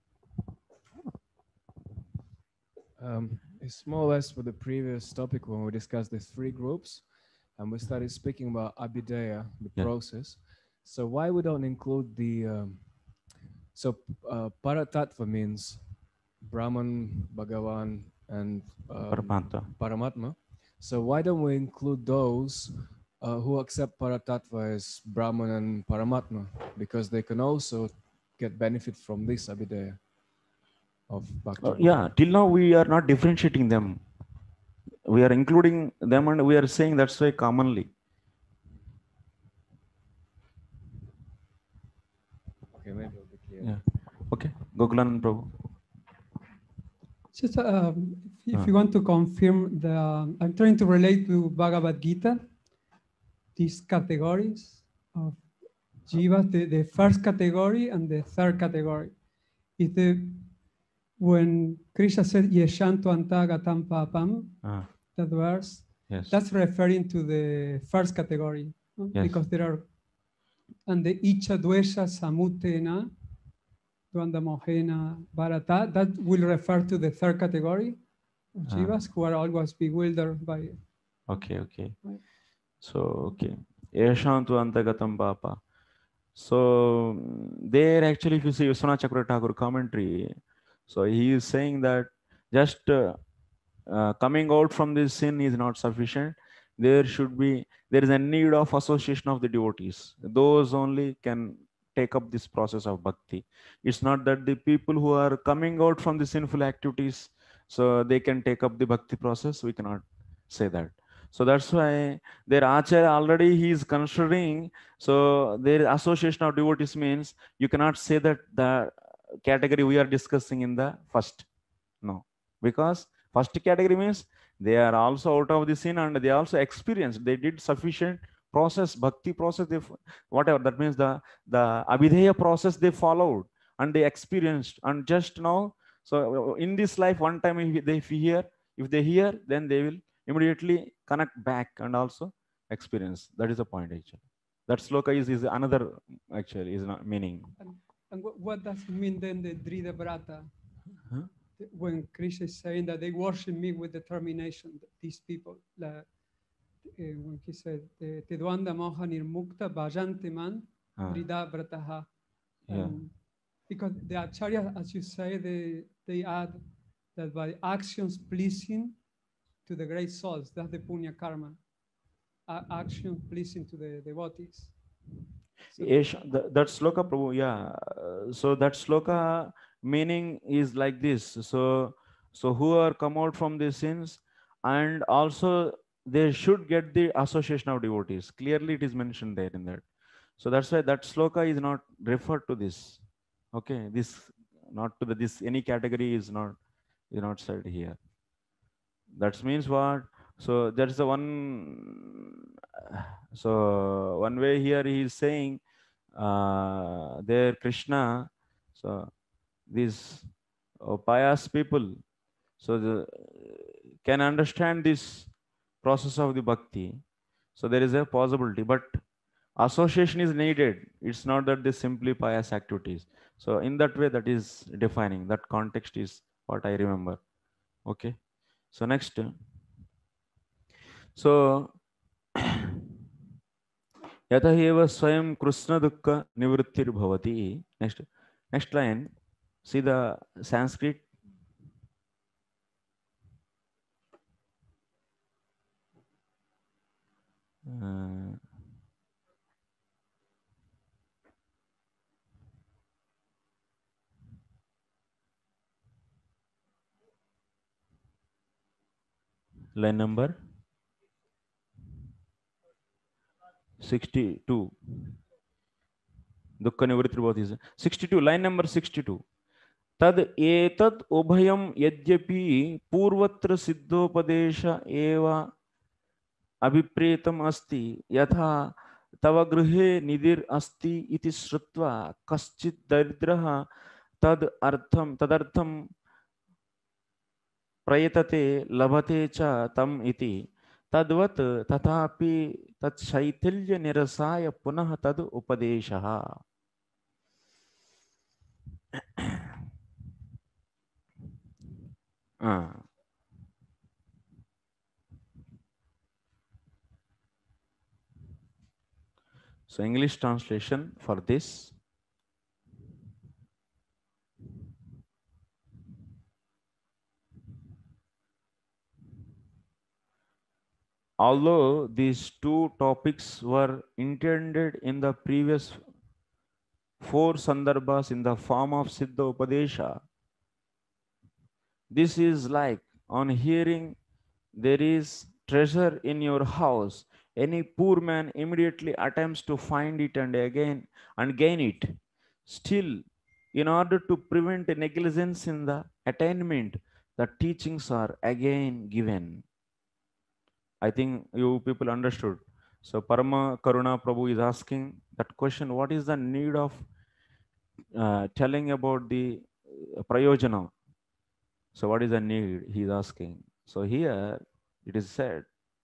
Um, it's more or less for the previous topic when we discussed the three groups, and we started speaking about Abhidheya, the yeah. process. So why we don't include the um, so uh, Paratattva means Brahman, Bhagavan, and um, Paramatma. Paramatma. So why don't we include those uh, who accept Paratattva as Brahman and Paramatma, because they can also get benefit from this Abhidheya of Bhakti. Uh, yeah, till now we are not differentiating them. We are including them and we are saying that's why commonly. Okay, maybe it'll be clear. Yeah. Okay, Gokulan Prabhu. Just uh, if, if uh. you want to confirm the, um, I'm trying to relate to Bhagavad Gita, these categories of jivas, the, the first category and the third category. Is the when Krishna said Yeshantu Antagatam Papam, uh. that verse, yes. That's referring to the first category, no? Yes. Because there are, and the Icha Dvesha Samutena Dvanda Mohena Bharata, that will refer to the third category of jivas uh. who are always bewildered by it. Okay, okay. Right. So, okay. Yeshantu Antagatam Papa. So, there actually, if you see Vishwanath Chakravarti Thakur commentary, so he is saying that just uh, uh, coming out from this sin is not sufficient. There should be, there is a need of association of the devotees. Those only can take up this process of bhakti. It's not that the people who are coming out from the sinful activities, so they can take up the bhakti process. We cannot say that. So that's why their acharya already he is considering. So their association of devotees means you cannot say that the category we are discussing in the first. No, because first category means they are also out of the sin and they also experienced, they did sufficient process, bhakti process, they, whatever, that means the, the Abhidheya process they followed and they experienced, and just now, so in this life, one time if they hear, if they hear, then they will immediately connect back and also experience. That is the point actually. That sloka is, is another actually is not meaning. And, and what, what does it mean then the Drida Brata? Huh? When Krishna is saying that they worship me with determination, these people, la, uh, when he said, Tedwanda Moha Nirmukta Bhajante Man Drida Brataha. Because the Acharya, as you say, they, they add that by actions pleasing to the great souls, that's the punya karma. Uh, action pleasing to the devotees. So, that, that sloka, Prabhu, yeah. Uh, so that sloka meaning is like this. So, so who are come out from the sins, and also they should get the association of devotees. Clearly, it is mentioned there in that. So that's why that sloka is not referred to this. Okay, this not to the this any category is not is not said here. That means what? So that's the one. So one way here he is saying uh, there Krishna. So these uh, pious people, so the, can understand this process of the bhakti. So there is a possibility, but association is needed. It's not that they simply pious activities. So in that way, that is defining. That context is what I remember. Okay. So next. So यतः एव स्वयं कृष्ण दुःख निवृत्तिर्भवति. Next. Next line. See the Sanskrit. Uh, line number sixty-two. दुःख निवृत्तिर्भवति is sixty-two. Line number sixty-two. तद एतत् उभयं यद्यपि पूर्वत्र सिद्धोपदेश एव अभिप्रेतम् अस्ति यथा तव गृहे निधिर् अस्ति इति श्रुत्वा कश्चित् दरिद्रः तद अर्थं तदर्थं प्रयतते लभते च तम् इति तद्वत् तथापि तच्छैथिल्य निरसाय पुनः तद् उपदेशः. uh. So English translation for this. Although these two topics were intended in the previous four sandarbhas in the form of Siddha Upadesha, this is like on hearing there is treasure in your house, any poor man immediately attempts to find it and again and gain it. Still, in order to prevent negligence in the attainment, the teachings are again given. I think you people understood. So Parama Karuna Prabhu is asking that question, what is the need of uh, telling about the uh, prayojana? So what is the need? He is asking. So here it is said,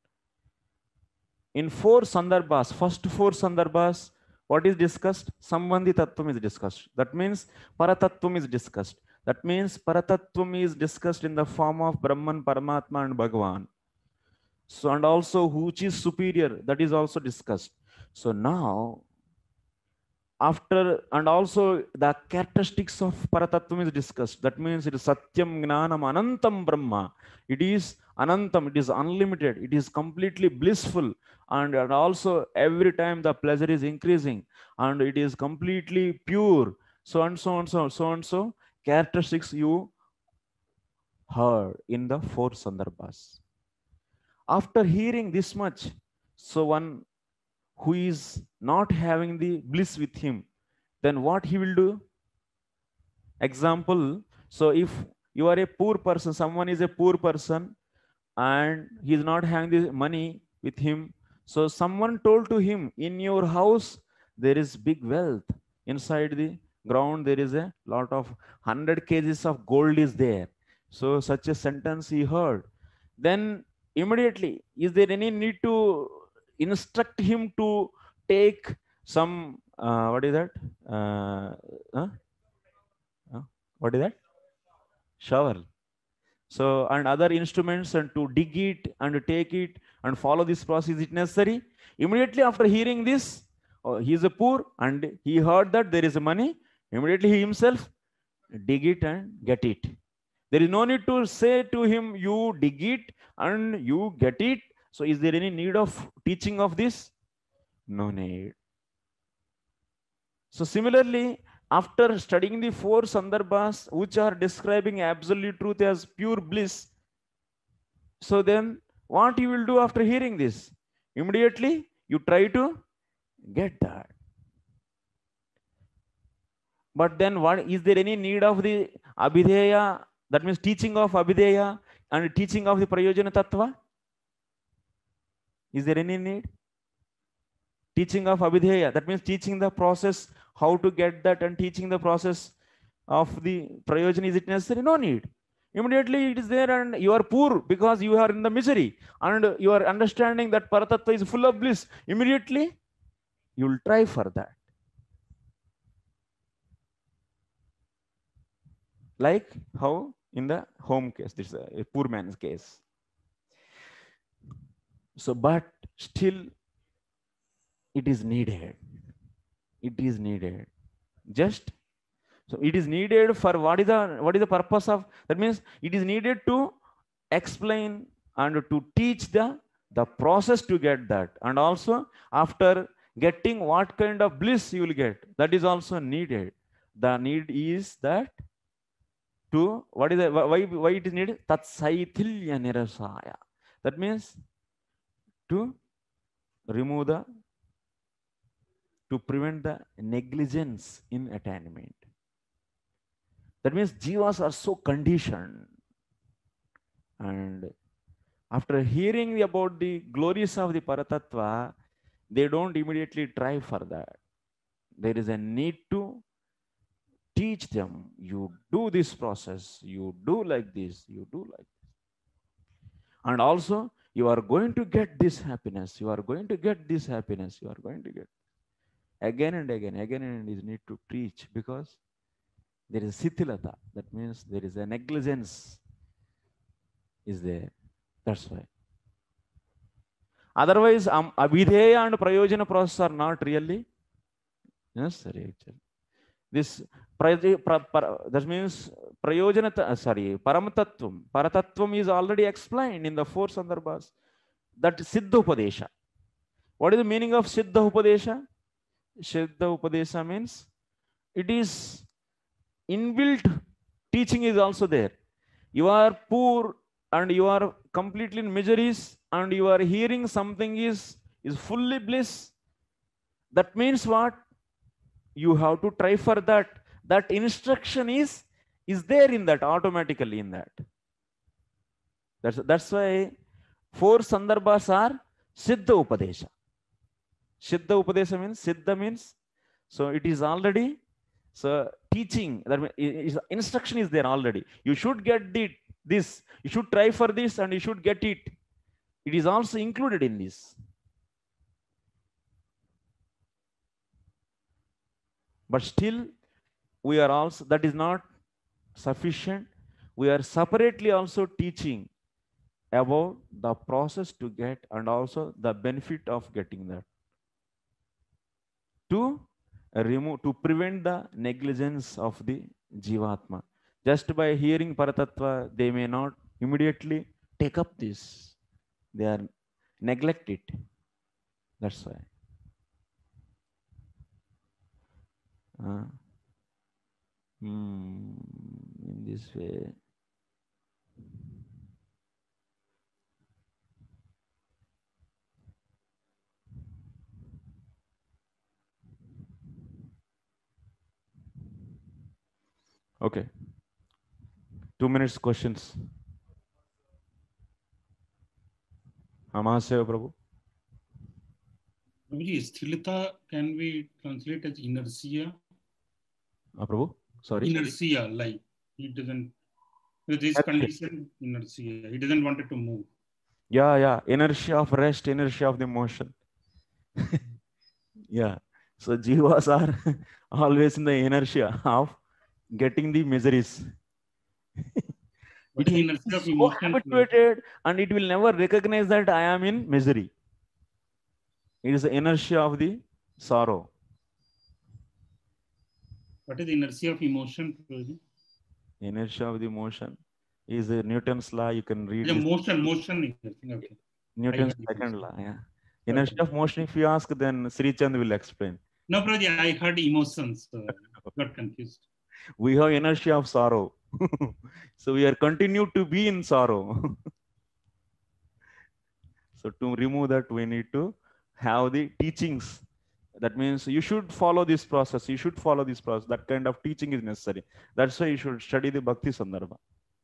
in four sandarbhas, first four sandarbhas, what is discussed? Sambandhi Tattvam is discussed. That means Paratattvam is discussed. That means Paratattvam is discussed in the form of Brahman, Paramatma and Bhagavan. So, and also which is superior, that is also discussed. So now, after, and also the characteristics of Paratattvam is discussed. That means it is Satyam Gnanam Anantam Brahma. It is Anantam, it is unlimited, it is completely blissful. And, and also every time the pleasure is increasing and it is completely pure. So and so and so, so and so characteristics you heard in the four sandarbhas. After hearing this much, so one who is not having the bliss with him, then what he will do? Example, so if you are a poor person, someone is a poor person and he is not having the money with him. So someone told to him, in your house, there is big wealth. Inside the ground, there is a lot of one hundred kgs of gold is there. So such a sentence he heard. Then immediately, is there any need to instruct him to take some, uh, what is that? Uh, huh? Huh? What is that? Shovel. So, and other instruments and to dig it and take it and follow this process, is it necessary? Immediately after hearing this, oh, he is a poor and he heard that there is money, immediately he himself dig it and get it. There is no need to say to him, you dig it and you get it. So is there any need of teaching of this? No need. So similarly, after studying the four sandarbhas, which are describing absolute truth as pure bliss, so then what you will do after hearing this? Immediately you try to get that. But then what is there any need of the Abhideya, that means teaching of Abhideya and teaching of the Prayojana Tattva? Is there any need? Teaching of Abhideya, that means teaching the process, how to get that, and teaching the process of the Prayojana, is it necessary? No need. Immediately it is there, and you are poor because you are in the misery, and you are understanding that Paratattva is full of bliss. Immediately you will try for that. Like how in the home case, this is a poor man's case. So, but still it is needed. It is needed. Just so it is needed for what is the what is the purpose of that? Means it is needed to explain and to teach the the process to get that, and also after getting what kind of bliss you will get, that is also needed. The need is that to what is the why why it is needed? Tat saithilya nirasaya. That means to remove the to prevent the negligence in attainment. That means jivas are so conditioned, and after hearing about the glories of the Paratattva, they don't immediately try for that. There is a need to teach them, you do this process, you do like this, you do like this. And also, you are going to get this happiness, you are going to get this happiness, you are going to get again and again, again and is need to teach, because there is sitilata. That means there is a negligence is there. That's why. Otherwise, um, Abhideya and Prayojana process are not really necessary actually. This that means Prayojana, sorry, Paramatatvam. Paratattvam is already explained in the four Sandarbhas. That Siddha Upadesha. What is the meaning of Siddha Upadesha? Siddha Upadesha means it is inbuilt teaching is also there. You are poor and you are completely in miseries, and you are hearing something is, is fully bliss. That means what? You have to try for that. That instruction is, is there in that, automatically in that. That's, that's why four Sandarbhas are Siddha Upadesha. Siddha Upadesha means, Siddha means, so it is already, so teaching, that means instruction is there already. You should get the, this, you should try for this and you should get it. It is also included in this. But still, we are also, that is not sufficient. We are separately also teaching about the process to get and also the benefit of getting that. To remove, to prevent the negligence of the Jivatma. Just by hearing Paratattva, they may not immediately take up this. They are neglect it. That's why. Uh, hmm, in this way. Okay. Two minutes questions. Amasya Prabhu. Prabhuji, sthilita can be translated as inertia. Uh, Prabhu, sorry. Inertia, like he doesn't, with his condition, inertia. He doesn't want it to move. Yeah, yeah. Inertia of rest, inertia of the motion. Yeah. So jivas are always in the inertia of getting the miseries. But It is inertia of so emotion, habituated, and it will never recognize that I am in misery. It is the inertia of the sorrow. what is the inertia of emotion, Prabhuji? Inertia of the motion is a Newton's law. You can read The this. motion, motion. Okay. Newton's I- second law. Yeah. Inertia of motion, if you ask, then Sri Chand will explain. No, Prabhuji, I heard emotions. So got confused. We have inertia of sorrow. So we are continue to be in sorrow. So to remove that, we need to have the teachings. That means you should follow this process. You should follow this process. That kind of teaching is necessary. That's why you should study the Bhakti Sandarbha.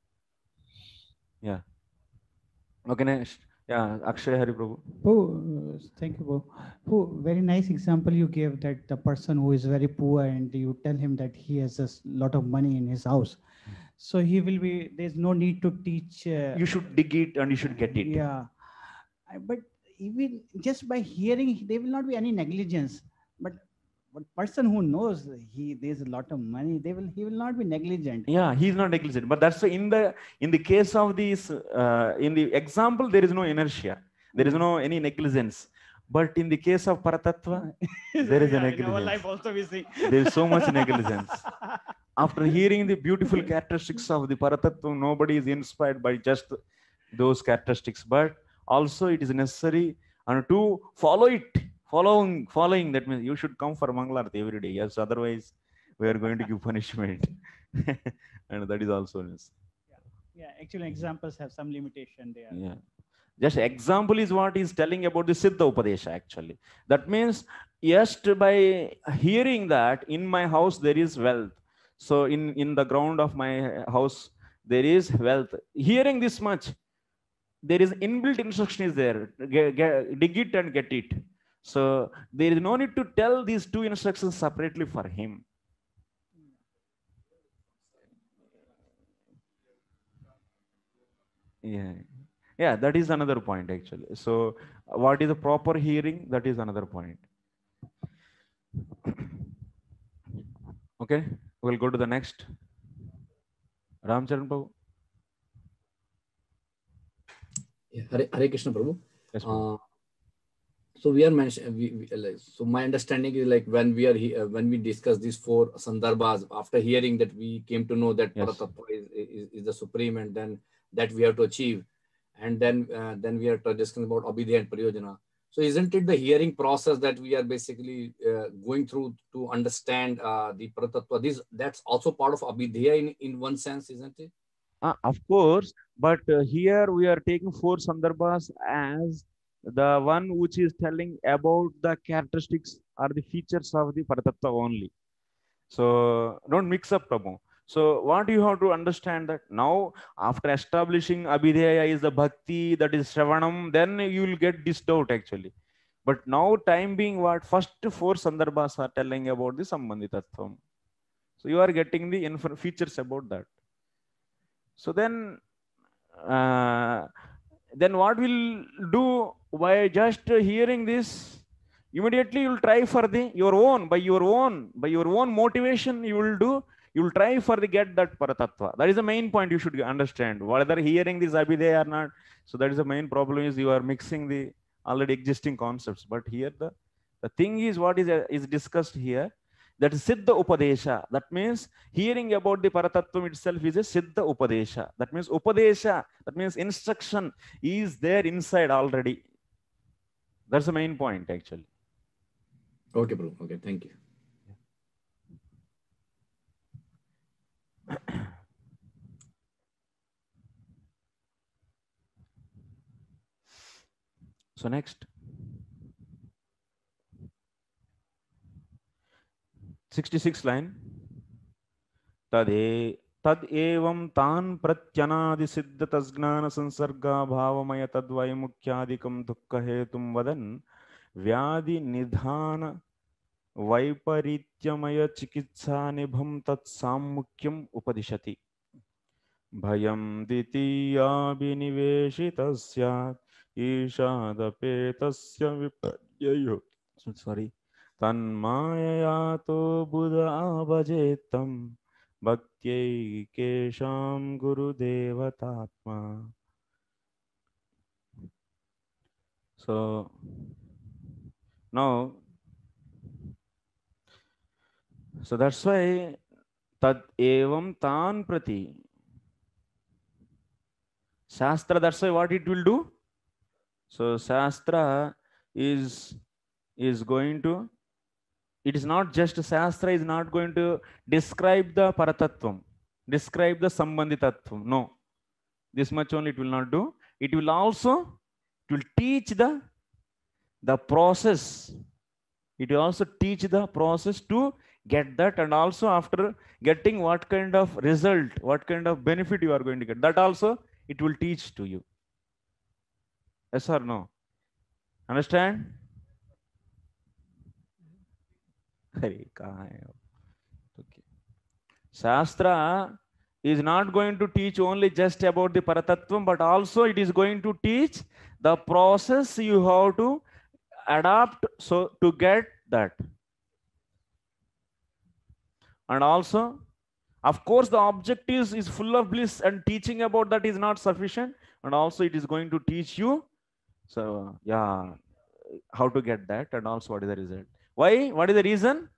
Yeah. Okay, next. Yeah, Akshay Hari Prabhu. Oh, uh, thank you, Bo. Oh, very nice example you gave, that the person who is very poor and you tell him that he has a s- lot of money in his house. So he will be, there's no need to teach. Uh, You should dig it and you should get it. Yeah. I- But even just by hearing, there will not be any negligence. But but person who knows he there's a lot of money, they will he will not be negligent. Yeah, he's not negligent. But that's why in the in the case of these, uh, in the example, there is no inertia. There is no any negligence. But in the case of Paratattva, there is a Yeah, in our negligence. life also we see. There is so much negligence. After hearing the beautiful characteristics of the Paratattva, nobody is inspired by just those characteristics. But also it is necessary and to follow it. Following, following, that means you should come for Mangalarti every day. Yes, otherwise we are going to give punishment. And that is also necessary. Yeah, actually examples have some limitation there. Yeah. Just example is what is telling about the Siddha Upadesha actually. That means just by hearing that in my house there is wealth. So in, in the ground of my house there is wealth. Hearing this much, there is inbuilt instruction is there. Get, get, dig it and get it. So there is no need to tell these two instructions separately for him. Yeah. Yeah, that is another point actually. So what is the proper hearing? That is another point. Okay, we'll go to the next. Ramcharan Prabhu. Yeah, Hare, Hare Krishna Prabhu. Yes, Prabhu. Uh, so we are mentioning. We, we, like, so my understanding is like when we are here, uh, when we discuss these four sandarbhas, after hearing that we came to know that Yes. Paratattva is, is, is the supreme, and then that we have to achieve, and then uh, then we are discussing about Abhidheya and Pariyojana. So isn't it the hearing process that we are basically uh, going through to understand uh, the Paratattva? This that's also part of Abhidheya in, in one sense, isn't it? Uh, of course, but uh, here we are taking four sandarbhas as the one which is telling about the characteristics or the features of the Paratattva only. So don't mix up, Prabhu. So what you have to understand that now after establishing Abhidheya is the Bhakti, that is Shravanam, then you will get this doubt actually. But now time being what? First four sandarbhas are telling about the Sambandhitattvam. So you are getting the infer features about that. So then, uh, then what will do by just hearing this? Immediately you will try for the your own, by your own, by your own motivation you will do, you will try for the get that Paratattva. That is the main point you should understand. Whether hearing this Abhidheya or not, so that is the main problem is you are mixing the already existing concepts. But here the, the thing is what is, uh, is discussed here, that is Siddha Upadesha. That means hearing about the Paratattvam itself is a Siddha Upadesha. That means Upadesha, that means instruction is there inside already. That's the main point actually. Okay, bro. Okay, thank you. So next. sixty-sixth line. Tade tad evam tan pratyanaadi siddha tasgnana sansarga bhavamaya tadvaya mukhyadikam dukkha hetum vadan vyadi nidhana vaiparithyamaya chikitsa nibham tat sammukyam upadishati bhayam ditya biniveshitasya ishadapetasya vipadyayo. Sorry. Tanmayato buddha abhajetam bhaktyai kesham guru devatatma. So now, so that's why tad evam tan prati. Shastra, that's why what it will do. So Shastra is is going to, it is not just Shastra is not going to describe the Paratattvam, describe the Sambandhitattvam. No, this much only it will not do. It will also, it will teach the, the process It will also teach the process to get that, and also after getting what kind of result, what kind of benefit you are going to get, that also it will teach to you. Yes or no? Understand? Okay. Shastra is not going to teach only just about the Paratattvam, but also it is going to teach the process you have to adapt so to get that. And also, of course, the objectives is full of bliss, and teaching about that is not sufficient. And also it is going to teach you, so yeah, how to get that, and also what is the result. Why? What is the reason?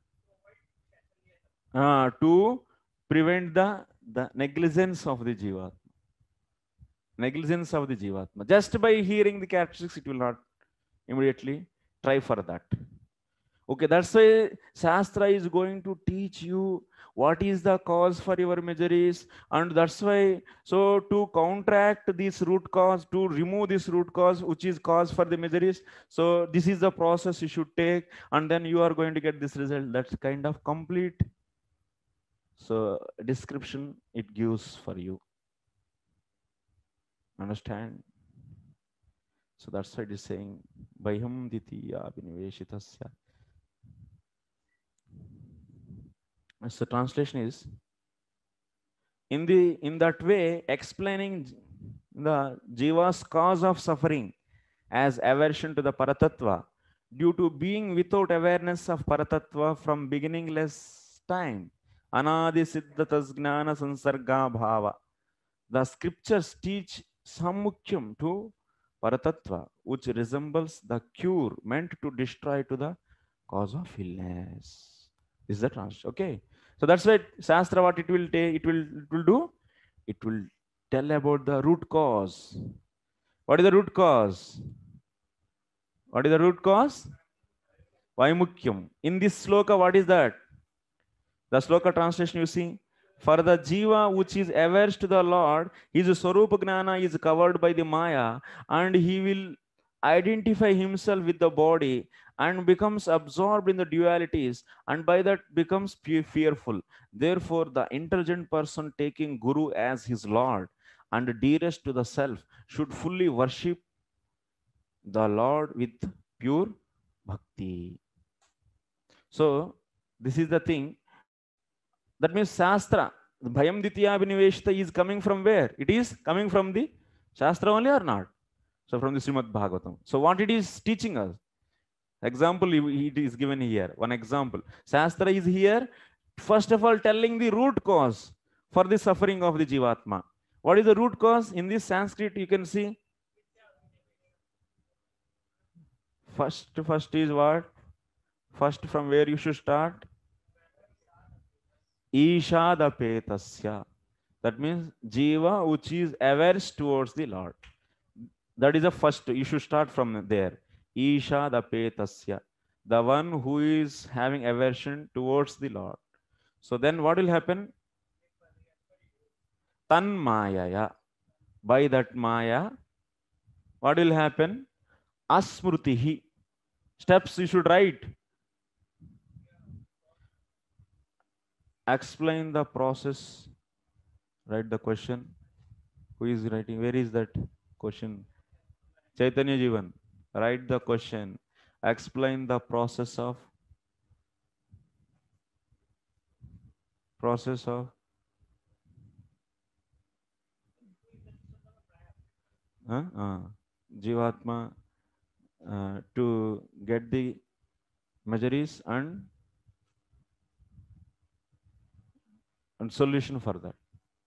Uh, to prevent the, the negligence of the Jivatma. Negligence of the Jivatma. Just by hearing the characteristics, it will not immediately try for that. Okay, that's why Shastra is going to teach you what is the cause for your miseries, and that's why, so to counteract this root cause, to remove this root cause, which is cause for the miseries, so this is the process you should take, and then you are going to get this result. That's kind of complete, so description it gives for you. Understand? So that's why it is saying, Bhayam Ditiya Viniveshitasya. So translation is, in the in that way, explaining the jiva's cause of suffering as aversion to the Paratattva due to being without awareness of Paratattva from beginningless time. Anadi siddhatas jnana sansarga bhava. The scriptures teach sammukyam to Paratattva, which resembles the cure meant to destroy to the cause of illness. This is the translation. Okay. So that's why Shastra, what it will take, it will it will do, it will tell about the root cause. What is the root cause? What is the root cause? Vaimukyam. In this sloka, what is that? The sloka translation you see. For the jiva which is averse to the Lord, his Swarupa Gnana is covered by the Maya, and he will identify himself with the body and becomes absorbed in the dualities, and by that becomes fearful. Therefore, the intelligent person taking Guru as his Lord and dearest to the self should fully worship the Lord with pure bhakti. So, this is the thing. That means Shastra, Bhayam Ditiya Viniveshita is coming from where? It is coming from the Shastra only or not? So from the Srimad Bhagavatam. So what it is teaching us? Example it is given here. One example. Shastra is here, first of all, telling the root cause for the suffering of the Jivatma. What is the root cause? In this Sanskrit, you can see. First, first is what? First, from where you should start? Ishadapetasya. That means Jiva which is averse towards the Lord. That is the first. You should start from there. Ishadapetasya. The one who is having aversion towards the Lord. So then what will happen? Tan Mayaya. By that Maya, what will happen? Asmrutihi. Steps you should write. Explain the process. Write the question. Who is writing? Where is that question? Chaitanya Jivan. Write the question. Explain the process of process of huh? uh, Jivatma uh, to get the miseries and and solution for that.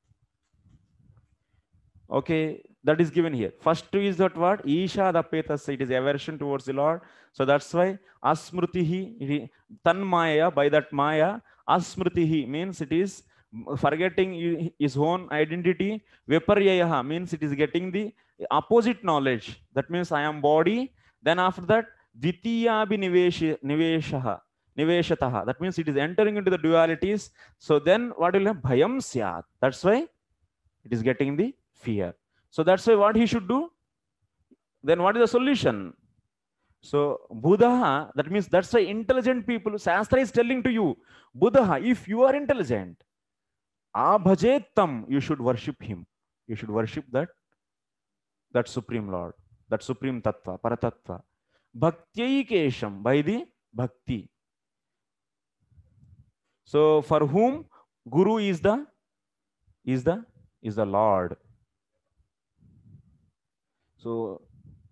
Okay, that is given here. First is that what? Isha Dapetas, it is aversion towards the Lord. So that's why Asmrutihi, Tan Maya, by that Maya, Asmrutihi means it is forgetting his own identity. Viparyayaha means it is getting the opposite knowledge. That means I am body. Then after that, Ditiya Niveshaha. Niveshataha. That means it is entering into the dualities. So then what will have? Bhayam Syat. That's why it is getting the fear. So that's why what he should do? Then what is the solution? So Buddha, that means that's the intelligent people. Shastra is telling to you, Buddha, if you are intelligent, abhajetam, you should worship him. You should worship that, that Supreme Lord, that Supreme Tattva, Paratattva. Bhaktyai by the bhakti. So for whom Guru is the is the is the Lord. So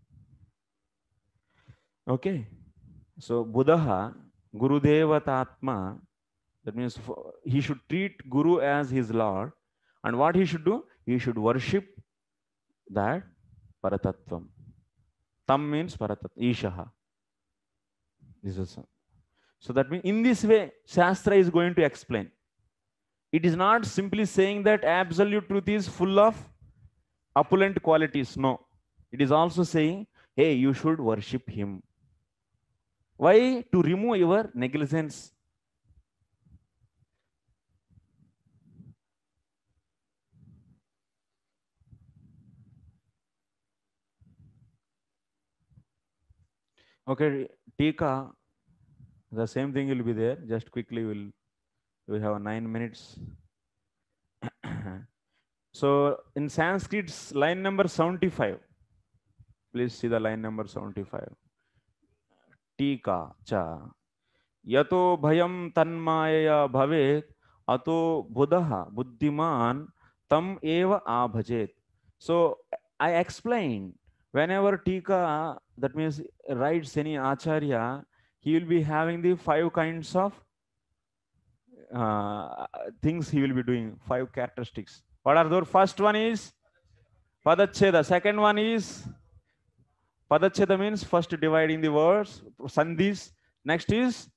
okay. So Buddha, Guru Devatatma, that means he should treat Guru as his Lord. And what he should do? He should worship that Paratattvam. Tam means Paratattva, Ishaha. This is so. So that means in this way, Shastra is going to explain. It is not simply saying that absolute truth is full of opulent qualities. No. It is also saying, hey, you should worship him. Why? To remove your negligence. Okay, Tika, the same thing will be there. Just quickly, we'll we have nine minutes. So in Sanskrit, line number seventy-five. Please see the line number seventy-five. Tika cha yato bhayam tanmaya bhavet ato buddha buddhiman tam eva abhajet. So I explained, whenever Tika, that means writes any acharya, he will be having the five kinds of uh, things he will be doing, five characteristics. What are those? First one is Padacheda. Second one is Padacheda, means first dividing the words, Sandhis. Next is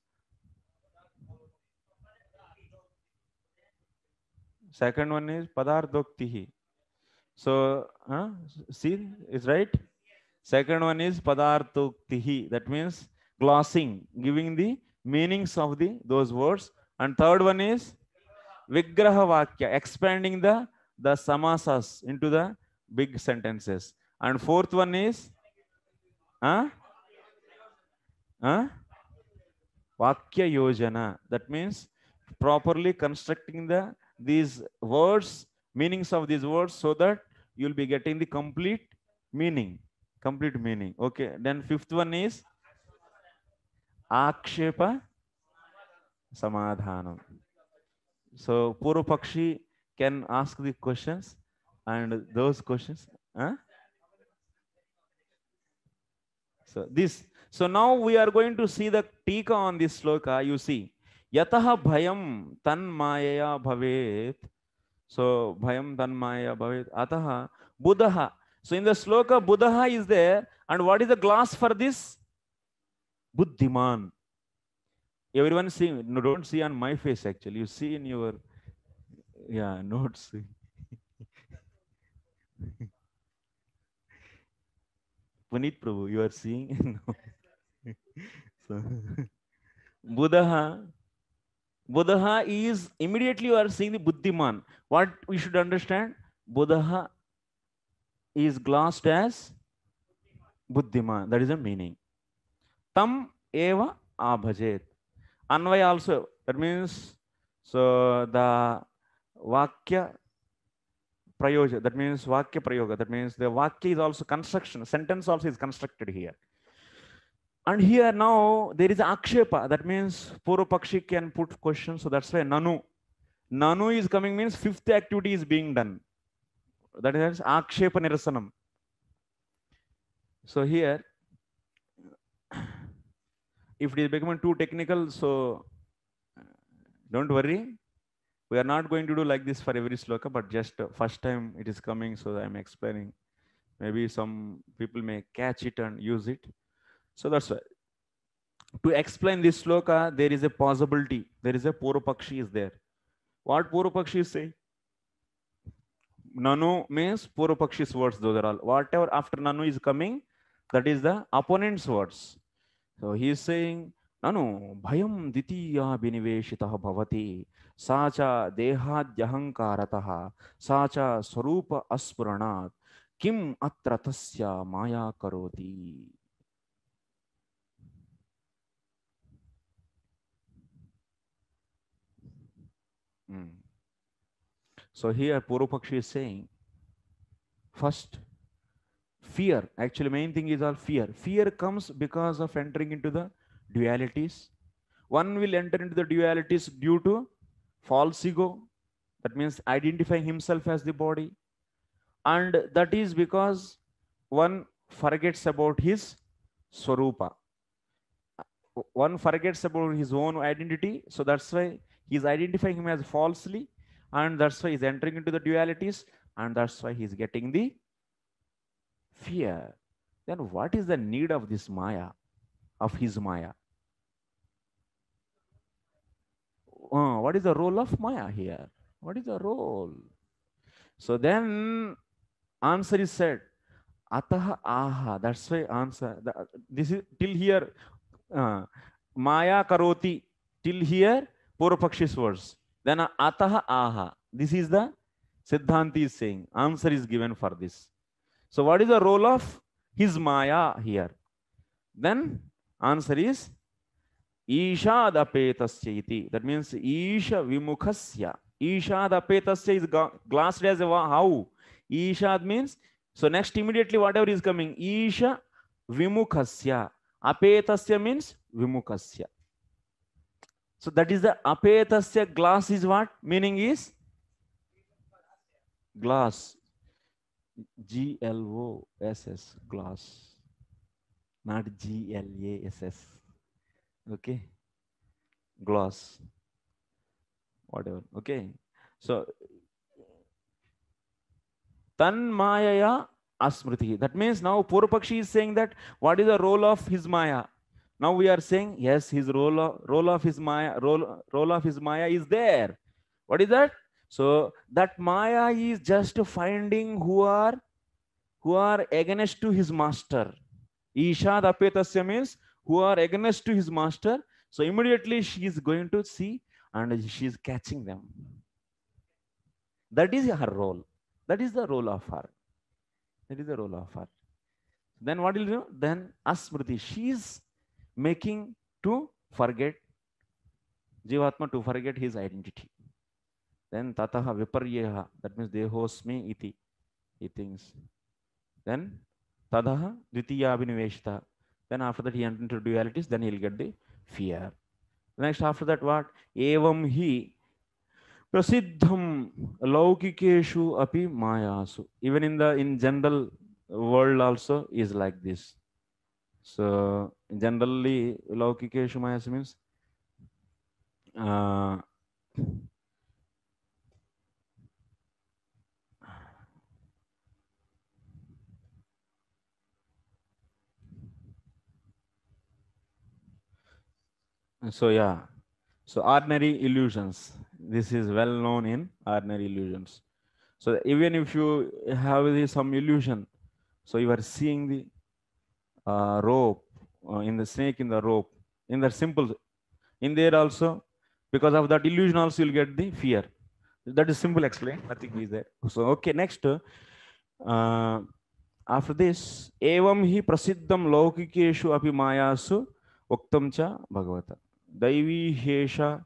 second one is Padardoktihi. So, uh, see, is right? Second one is Padartoktihi. That means glossing, giving the meanings of the those words. And third one is Vigraha Vakya, expanding the, the samasas into the big sentences. And fourth one is huh? Huh? Vakya Yojana. That means properly constructing the these words, meanings of these words, so that you'll be getting the complete meaning. Complete meaning. Okay. Then fifth one is Akshepa Samadhanam. So Purva Pakshi can ask the questions, and those questions. Huh? So this. So now we are going to see the Tika on this sloka. You see, Yataha bhayam tanmaya bhavet. So bhayam tanmaya bhavet. Ataha Buddha. So in the sloka, Buddha is there. And what is the gloss for this? Buddhiman. Everyone see, no, don't see on my face actually. You see in your, yeah, notes. Puneet Prabhu, you are seeing? So, Buddha, Buddha is, immediately you are seeing the Buddhiman. What we should understand? Buddha is glossed as Buddhiman. That is the meaning. Tam eva abhajet. Anvaya also, that means, so the Vakya Prayoja, that means Vakya Prayoga, that means the Vakya is also construction, sentence also is constructed here. And here now there is Akshepa, that means Purva Pakshi can put questions, so that's why Nanu. Nanu is coming means fifth activity is being done. That is Akshepa Nirasanam. So here, if it is becoming too technical, so don't worry. We are not going to do like this for every sloka, but just uh, first time it is coming, so I'm explaining. Maybe some people may catch it and use it. So that's why. To explain this sloka, there is a possibility. There is a Purva Pakshi is there. What Purva Pakshi is saying? Nanu means Purva Pakshi's words, those are all. Whatever after Nanu is coming, that is the opponent's words. So he is saying, Nanu bhayam ditiya biniveshitaha bhavati sacha dehadyahankarataha sacha swarupa aspuranat kim atra tasya maya karoti. Mm. So here Purupakshi is saying, first, fear. Actually, main thing is all fear. Fear comes because of entering into the dualities. One will enter into the dualities due to false ego. That means identifying himself as the body. And that is because one forgets about his swarupa. One forgets about his own identity. So that's why he's identifying him as falsely. And that's why he's entering into the dualities. And that's why he's getting the fear. Then what is the need of this Maya, of his Maya? Uh, what is the role of Maya here? What is the role? So then answer is said, Ataha aha. That's why answer. This is till here. Uh, Maya karoti. Till here, Purupakshis words. Then Ataha aha. This is the Siddhanti is saying. Answer is given for this. So what is the role of his Maya here? Then answer is Ishad apetasya iti. That means Isha vimukhasya. Ishad apetasya is glassed as a how? Ishad means, so next immediately whatever is coming, Isha vimukhasya. Apetasya means vimukhasya. So that is the apetasya. Glass is what? Meaning is glass. G L O S S, glass, not G L A S S. Okay, glass, whatever. Okay, so Tan Mayaya Asmriti. That means now Purupakshi is saying that what is the role of his Maya? Now we are saying yes, his role of, role of his Maya, role, role of his Maya is there. What is that? So that Maya is just finding who are who are against to his master. Ishad apetasya means who are against to his master. So immediately she is going to see and she is catching them. That is her role. That is the role of her. That is the role of her. Then what will you do? Then Asmriti, she is making to forget Jivatma, to forget his identity. Then tataha viparyeha, that means dehosmi iti, he thinks. Then tadaha dvitiya abhiniveshita. Then after that he enters into dualities, then he'll get the fear. Next after that what? Evam hi prasiddham laukikeshu api mayasu. Even in the in general world also is like this. So generally laukikeshu mayasu means uh, so yeah, so ordinary illusions. This is well known in ordinary illusions. So even if you have the, some illusion, so you are seeing the uh, rope uh, in the snake in the rope in the simple in there also, because of that illusion also you'll get the fear. That is simple explain. Nothing is there. So okay, next uh, after this, evam hi prasiddham laukikeshu api mayasu uktam cha bhagavata daivi hesha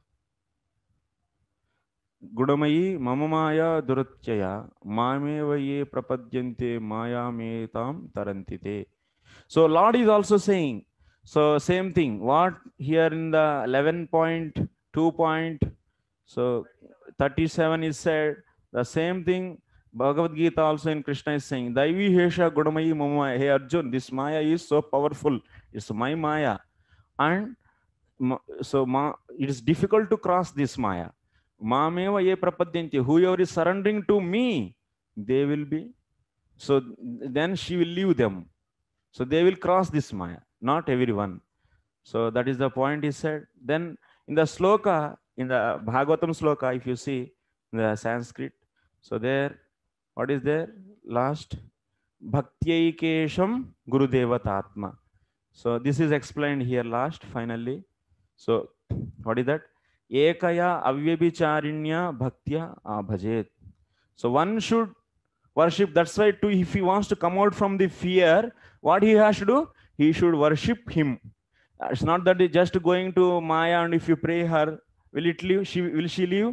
gudamayi mama maya duratyaya mameva ye prapadyante maya metam tarantite. So Lord is also saying, so same thing. What here in the eleven point two point so thirty-seven is said, the same thing Bhagavad Gita also in Krishna is saying, Daivi Hesha Gudamayi Mama. Hey Arjun, this Maya is so powerful. It's my Maya. And so ma, it is difficult to cross this Maya. Mameva ye prapadyanti. Whoever is surrendering to me, they will be. So then she will leave them. So they will cross this Maya. Not everyone. So that is the point he said. Then in the sloka, in the Bhagavatam sloka, if you see in the Sanskrit, so there, what is there? Last, Bhaktyaikesham Gurudevatatma. So this is explained here last, finally. So what is that? Ekaya avyabhicharinya bhaktya abhajet. So one should worship. That's why too, if he wants to come out from the fear, what he has to do? He should worship him. It's not that he just going to Maya and if you pray her, will it leave? She will she leave?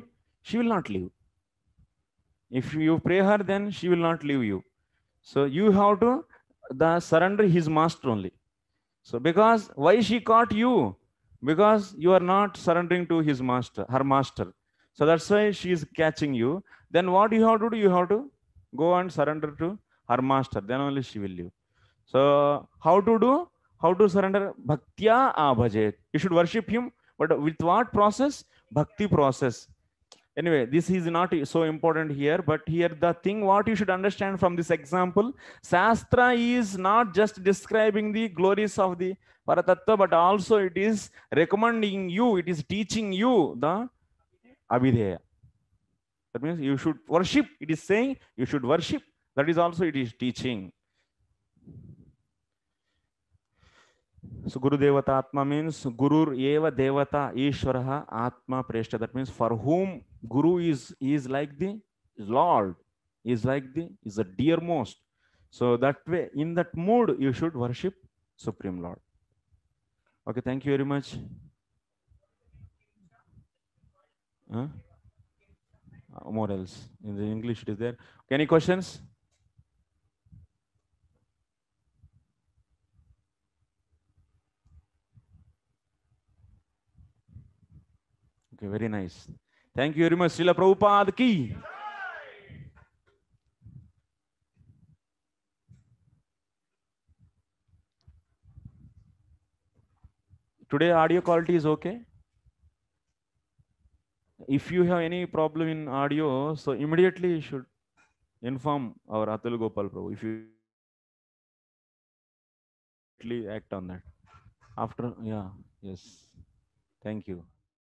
she will not leave. If you pray her, then she will not leave you. So you have to the surrender his master only. So because why she caught you? Because you are not surrendering to his master, her master. So that's why she is catching you. Then what you have to do? You have to go and surrender to her master. Then only she will leave. So how to do? How to surrender? Bhaktya abhajet. You should worship him, but with what process? Bhakti process. Anyway, this is not so important here, but here the thing what you should understand from this example, Shastra is not just describing the glories of the Paratattva, but also it is recommending you, it is teaching you the Abhideya. That means you should worship. It is saying you should worship. That is also it is teaching. So Guru Devata Atma means Gurur Eva Devata Ishvaraha Atma Preshta. That means for whom Guru is, is like the Lord, is like the, is the dearmost. So that way, in that mood, you should worship Supreme Lord. Okay, thank you very much. Huh? Uh, more else. In the English it is there. Okay, any questions? Okay, very nice. Thank you very much. Srila Prabhupada ki. Today audio quality is okay. If you have any problem in audio, so immediately you should inform our Atul Gopal Prabhu. If you act on that. After, yeah, yes. Thank you.